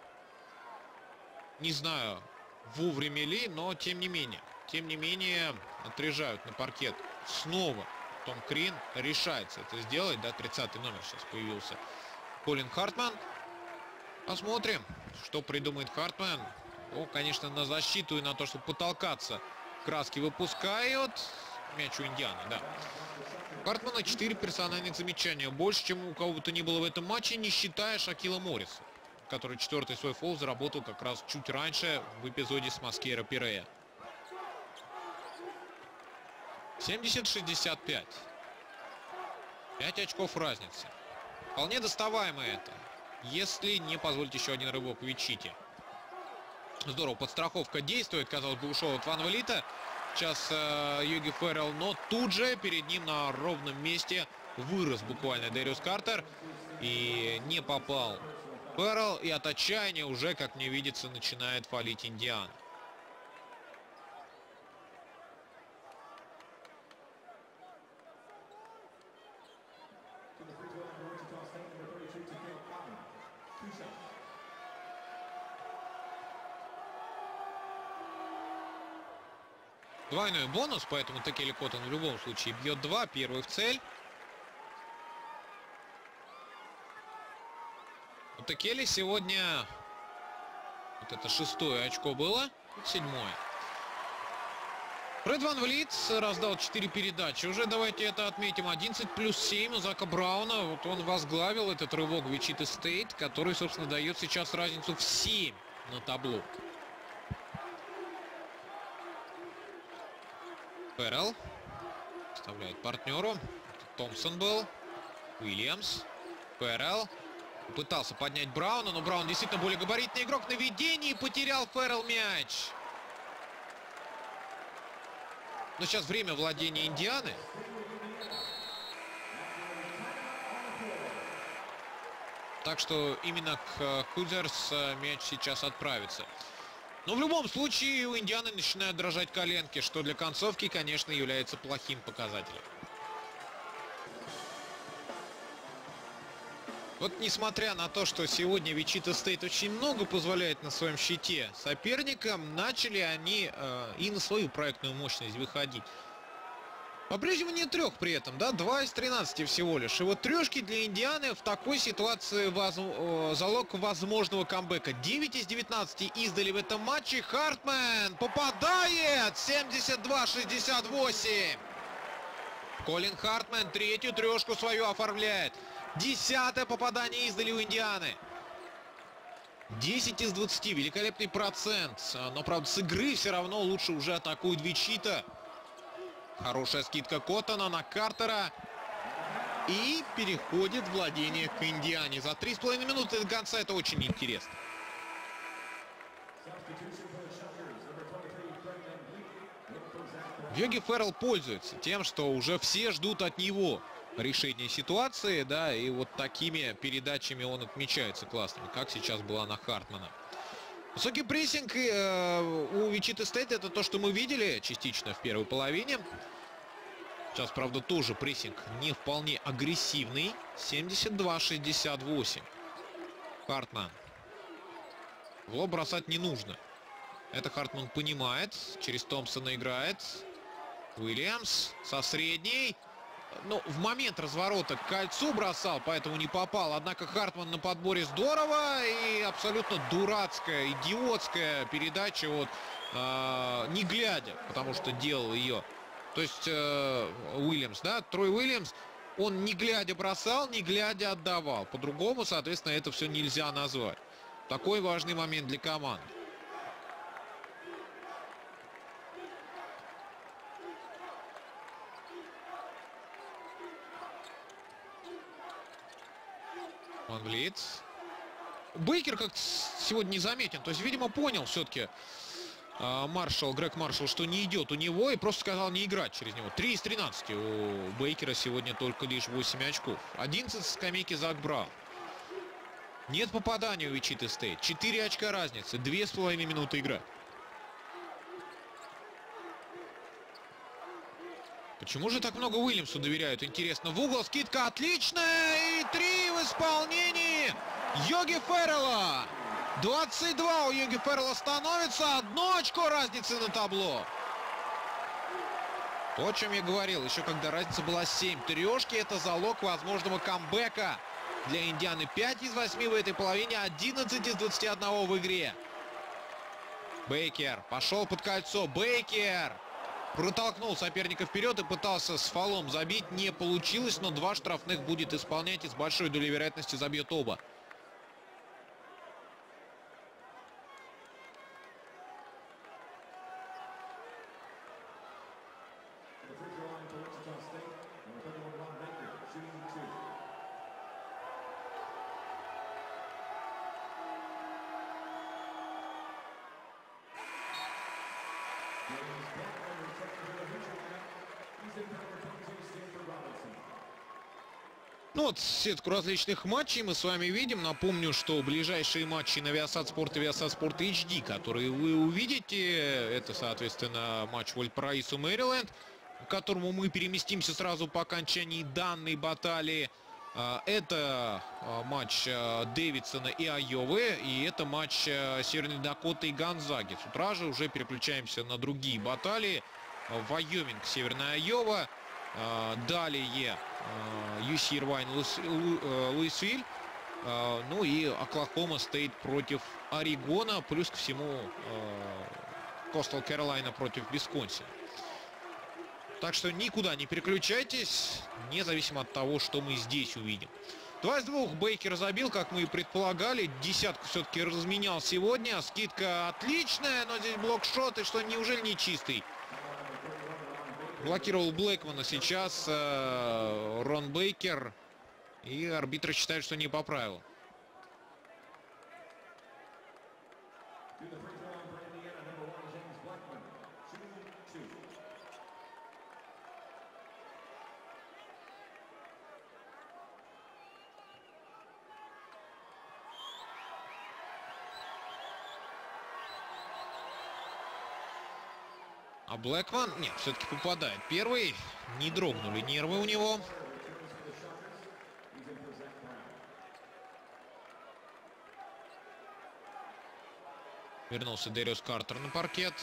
Не знаю, вовремя ли, но тем не менее отрежают на паркет снова. Том Крин решается это сделать, да, 30-й номер сейчас появился. Колин Хартман. Посмотрим, что придумает Хартман. О, конечно, на защиту и на то, чтобы потолкаться. Краски выпускают. Мяч у Индианы, да. Хартмана 4 персональных замечания. Больше, чем у кого бы то ни было в этом матче, не считая Шакила Морриса, который 4-й свой фол заработал как раз чуть раньше в эпизоде с Маскейра Пире. 70-65. 5 очков разницы. Вполне доставаемо это, если не позволить еще один рывок Вичити. Здорово, подстраховка действует. Казалось бы, ушел от Ван Влита. Сейчас Юги Феррелл, но тут же перед ним на ровном месте вырос буквально Дэриус Картер. И не попал Феррелл. И от отчаяния уже, как мне видится, начинает фалить Индиана. Двойной бонус, поэтому Текели Коттон в любом случае бьет 2. Первый в цель. У Текели сегодня вот это 6-е очко было, 7-е. Фред Ван Влит раздал 4 передачи. Уже давайте это отметим. 11+7 у Зака Брауна. Вот он возглавил этот рывок Вичити Стейт, который, собственно, дает сейчас разницу в 7 на табло. Феррелл вставляет партнеру. Томпсон был. Уильямс. Феррелл пытался поднять Брауна, но Браун действительно более габаритный игрок. На ведении потерял Феррелл мяч. Но сейчас время владения Индианы. Так что именно к Кузерс мяч сейчас отправится. Но в любом случае у Индианы начинают дрожать коленки, что для концовки, конечно, является плохим показателем. Вот несмотря на то, что сегодня Вичита Стейт очень много позволяет на своем щите соперникам, начали они и на свою проектную мощность выходить. По-прежнему не трех при этом, да, 2 из 13 всего лишь. И вот трешки для Индианы в такой ситуации залог возможного камбэка. 9 из 19 издали в этом матче. Хартман попадает! 72-68. Колин Хартман третью трешку свою оформляет. 10-е попадание издали у Индианы. 10 из 20. Великолепный процент. Но, правда, с игры все равно лучше уже атакует Вичита. Хорошая скидка Коттона на Картера. И переходит владение к Индиане. За 3,5 минуты до конца это очень интересно. Йоги Феррелл пользуется тем, что уже все ждут от него решения ситуации, да, и вот такими передачами он отмечается классными, как сейчас была на Хартмана. Высокий прессинг у Вичита Стейт — это то, что мы видели частично в первой половине. Сейчас, правда, тоже прессинг не вполне агрессивный. 72-68. Хартман. В лоб бросать не нужно. Это Хартман понимает. Через Томпсона играет. Уильямс со средней. Ну, в момент разворота к кольцу бросал, поэтому не попал. Однако Хартман на подборе здорово. И абсолютно дурацкая, идиотская передача, вот, не глядя, потому что делал ее. То есть Уильямс, да, Трой Уильямс, он не глядя бросал, не глядя отдавал. По-другому, соответственно, это все нельзя назвать. Такой важный момент для команды. Ван Влит. Бейкер как-то сегодня не заметен. То есть, видимо, понял все-таки Грег Маршалл, что не идет у него, и просто сказал не играть через него. 3 из 13 у Бейкера сегодня только лишь 8 очков. 11 скамейки Зак Браун. Нет попадания у Вичита Стейт. 4 очка разницы. 2,5 минуты играть. Почему же так много Уильямсу доверяют? Интересно. В угол скидка отличная. И 3 в исполнении Йоги Феррелла. 22 у Йоги Феррелла становится. 1 очко разницы на табло. То, о чем я говорил, еще когда разница была 7 трешки, это залог возможного камбэка для Индианы. 5 из 8 в этой половине, 11 из 21 в игре. Бейкер пошел под кольцо. Бейкер протолкнул соперника вперед и пытался с фолом забить. Не получилось, но 2 штрафных будет исполнять и с большой долей вероятности забьет оба. Ну вот сетку различных матчей мы с вами видим. Напомню, что ближайшие матчи на Viasat Sport и Viasat Sport HD, которые вы увидите, это, соответственно, матч Вальпараисо Мэриленд, к которому мы переместимся сразу по окончании данной баталии. Это матч Дэвидсона и Айовы, и это матч Северной Дакоты и Гонзаги. С утра же уже переключаемся на другие баталии. Вайоминг, Северная Айова. Далее UC Ирвайн, Луисвиль. Ну и Оклахома Стейт против Орегона. Плюс ко всему Костел Кэролайна против Висконсина. Так что никуда не переключайтесь, независимо от того, что мы здесь увидим. 2 из 2 Бейкер забил, как мы и предполагали. Десятку все-таки разменял сегодня. Скидка отличная, но здесь блокшот. И что, неужели не чистый? Блокировал Блэкмана сейчас Рон Бейкер. И арбитры считают, что не по правилам. А Блэкман, нет, все-таки попадает первый. Не дрогнули нервы у него. Вернулся Дэриус Картер на паркет.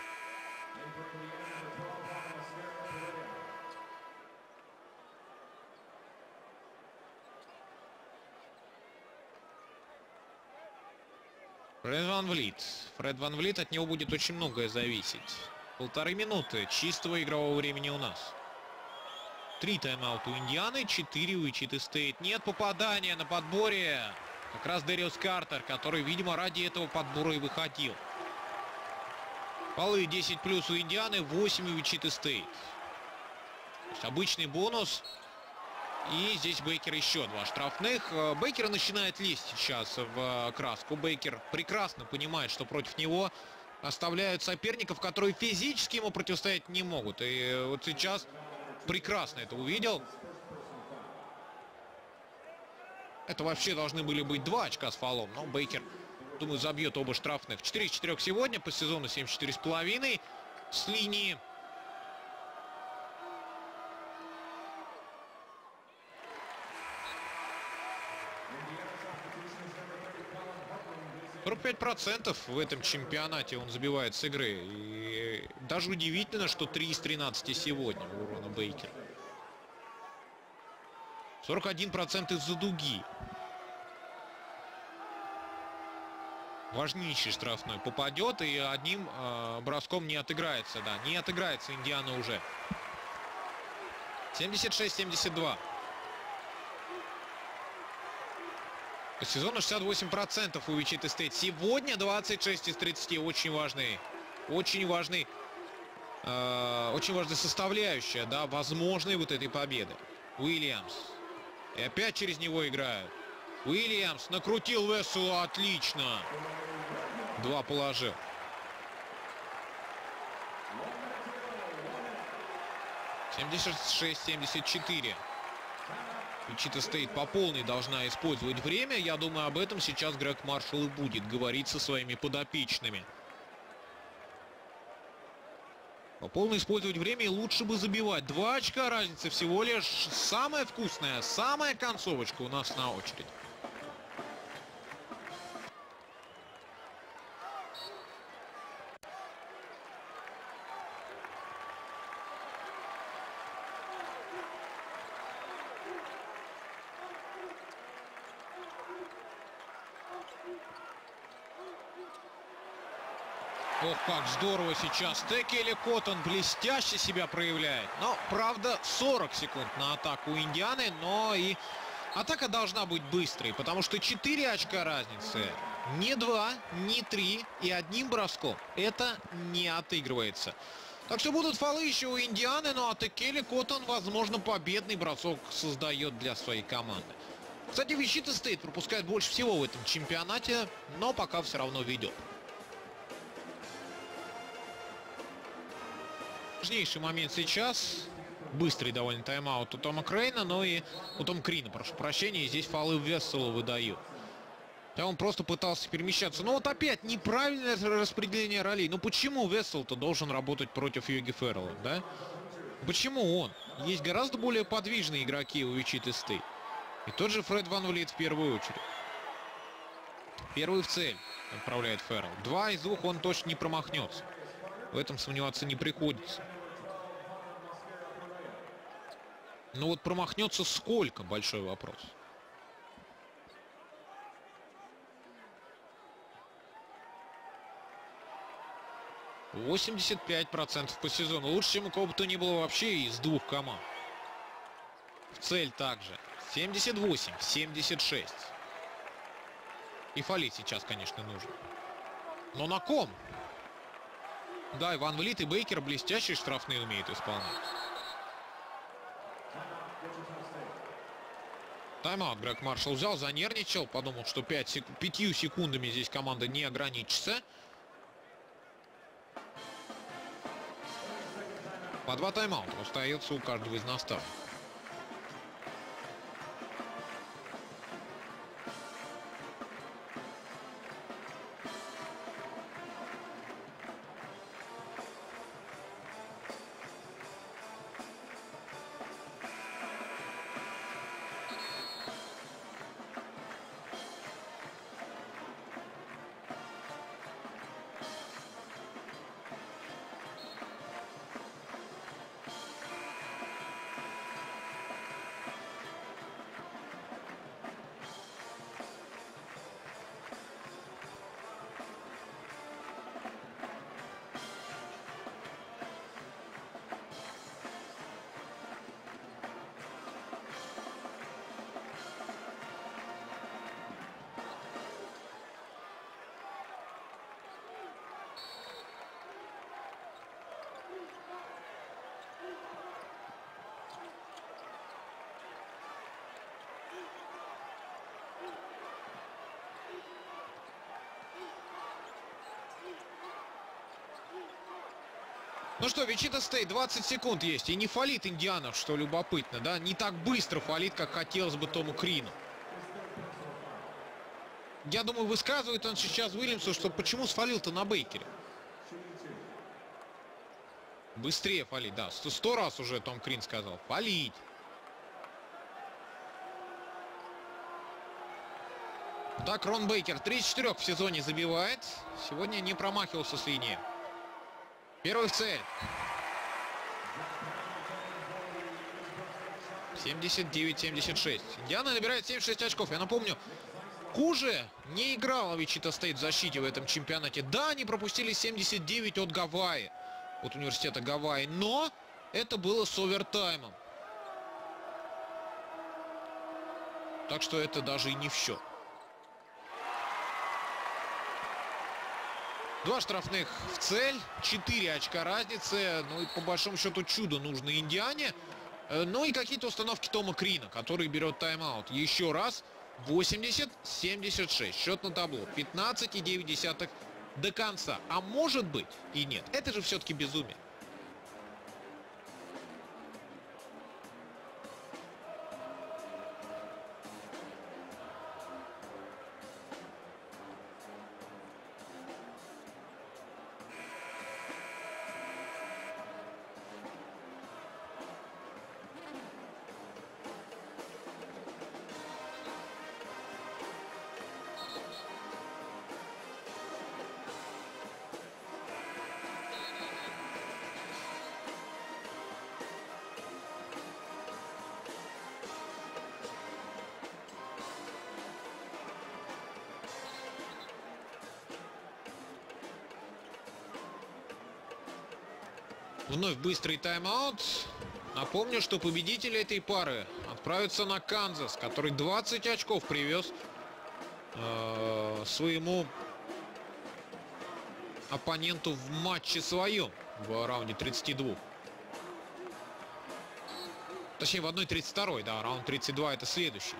Фред VanVleet. Фред VanVleet, от него будет очень многое зависеть. 1,5 минуты чистого игрового времени у нас. 3 тайм-аута у Индианы, 4 у Вичиты Стейт. Нет попадания на подборе. Как раз Дэриус Картер, который, видимо, ради этого подбора и выходил. Фолы 10 плюс у Индианы, 8 у Вичиты Стейт. То есть обычный бонус. И здесь Бейкер еще 2 штрафных. Бейкер начинает лезть сейчас в краску. Бейкер прекрасно понимает, что против него оставляют соперников, которые физически ему противостоять не могут. И вот сейчас прекрасно это увидел. Это вообще должны были быть 2 очка с фолом. Но Бейкер, думаю, забьет оба штрафных. 4 из 4 сегодня. По сезону 74,5 с линии. — 45% в этом чемпионате он забивает с игры. И даже удивительно, что 3 из 13 сегодня у Рона Бейкера. 41% из-за дуги. Важнейший штрафной попадет и одним броском не отыграется. Да, не отыграется Индиана уже. 76-72. По сезону 68% у Вичиты Стейт. Сегодня 26 из 30. Очень важная составляющая, да, возможной вот этой победы. Уильямс. И опять через него играют. Уильямс накрутил Весселу. Отлично. 2 положил. — 76-74. Вичита Стейт по полной должна использовать время. Я думаю, об этом сейчас Грег Маршалл и будет говорить со своими подопечными. По полной использовать время и лучше бы забивать. 2 очка разницы всего лишь. Самая вкусная, самая концовочка у нас на очередь. Ох, как здорово сейчас Текеле Коттон блестяще себя проявляет. Но, правда, 40 секунд на атаку Индианы, но и атака должна быть быстрой, потому что 4 очка разницы. Не 2, не 3 и одним броском. Это не отыгрывается. Так что будут фолы еще у Индианы, но а Текеле Коттон, возможно, победный бросок создает для своей команды. Кстати, Вичита Стейт пропускает больше всего в этом чемпионате, но пока все равно ведет. Важнейший момент сейчас. Быстрый довольно тайм-аут у Тома Крейна, но и у Тома Крина, прошу прощения, здесь фолы Весселу выдают. Да, он просто пытался перемещаться. Но вот опять неправильное распределение ролей. Ну почему Вессел-то должен работать против Йоги Феррелла, да? Почему он? Есть гораздо более подвижные игроки у Вичиты Стейт. И тот же Фред VanVleet в первую очередь. Первый в цель отправляет Феррелл. 2 из 2 он точно не промахнется. В этом сомневаться не приходится. Но вот промахнется сколько? Большой вопрос. — 85% по сезону. Лучше, чем у кого бы то ни было вообще из 2 команд. В цель также. 78-76. И фолить сейчас, конечно, нужно. Но на ком? Да, и VanVleet и Бейкер блестящие штрафные умеют исполнять. Тайм-аут Грег Маршалл взял, занервничал, подумал, что 5 секундами здесь команда не ограничится. По 2 тайм-аута остается у каждого из наставников. Ну что, Вичита Стейт, 20 секунд есть. И не фалит Индианов, что любопытно, да? Не так быстро фалит, как хотелось бы Тому Крину. Я думаю, высказывает он сейчас Уильямсу, что почему сфалил-то на Бейкере. Быстрее фалить, да. 100 раз уже Том Крин сказал. Фалить. Так, Рон Бейкер 3-4 в сезоне забивает. Сегодня не промахивался с линии. Первый в цель. 79-76. Индиана набирает 76 очков. Я напомню, хуже не играла Вичита Стейт в защите в этом чемпионате. Да, они пропустили 79 от Гавайи. От университета Гавайи. Но это было с овертаймом. Так что это даже и не в счет. 2 штрафных в цель, 4 очка разницы. Ну и по большому счету чудо нужно Индиане. Ну и какие-то установки Тома Крина, который берет тайм-аут. Еще раз, 80-76. Счет на табло. 15,9 до конца. А может быть и нет. Это же все-таки безумие. Вновь быстрый тайм-аут. Напомню, что победители этой пары отправятся на Канзас, который 20 очков привез своему оппоненту в матче своем в раунде 32. Точнее, в 1/32, да, раунд 32 это следующий.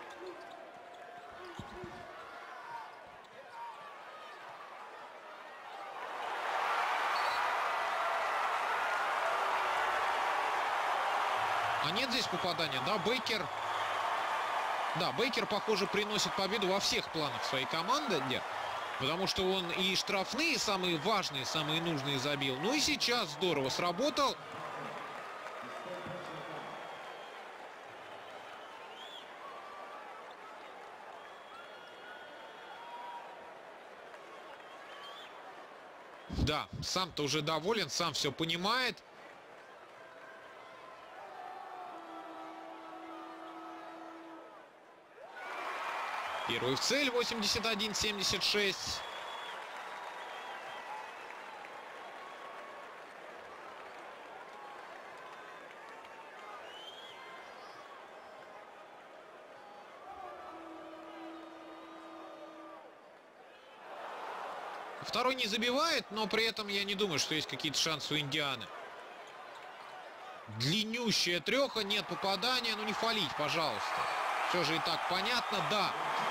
А нет здесь попадания, да, Бейкер. Да, Бейкер, похоже, приносит победу во всех планах своей команды, потому что он и штрафные, самые важные, самые нужные забил. Ну и сейчас здорово сработал. Да, сам-то уже доволен, сам все понимает. Первый в цель, 81-76. Второй не забивает, но при этом я не думаю, что есть какие-то шансы у Индианы. Длиннющая треха, нет попадания, ну не фалить, пожалуйста. Все же и так понятно, да.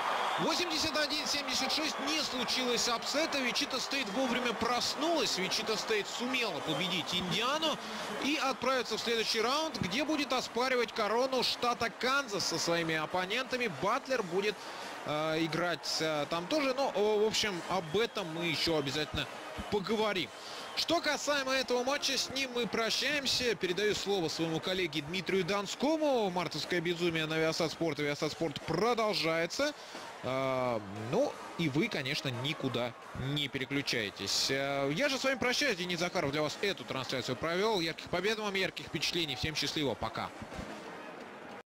81-76, не случилось апсета. Вичита Стейт вовремя проснулась. Вичита Стейт сумела победить Индиану и отправиться в следующий раунд, где будет оспаривать корону штата Канзас со своими оппонентами. Батлер будет играть там тоже. Но, в общем, об этом мы еще обязательно поговорим. Что касаемо этого матча, с ним мы прощаемся. Передаю слово своему коллеге Дмитрию Донскому. Мартовское безумие на Viasat Sport. Viasat Sport продолжается. Ну, и вы, конечно, никуда не переключаетесь. Я же с вами прощаюсь. Денис Захаров для вас эту трансляцию провел. Ярких побед вам, ярких впечатлений. Всем счастливо. Пока.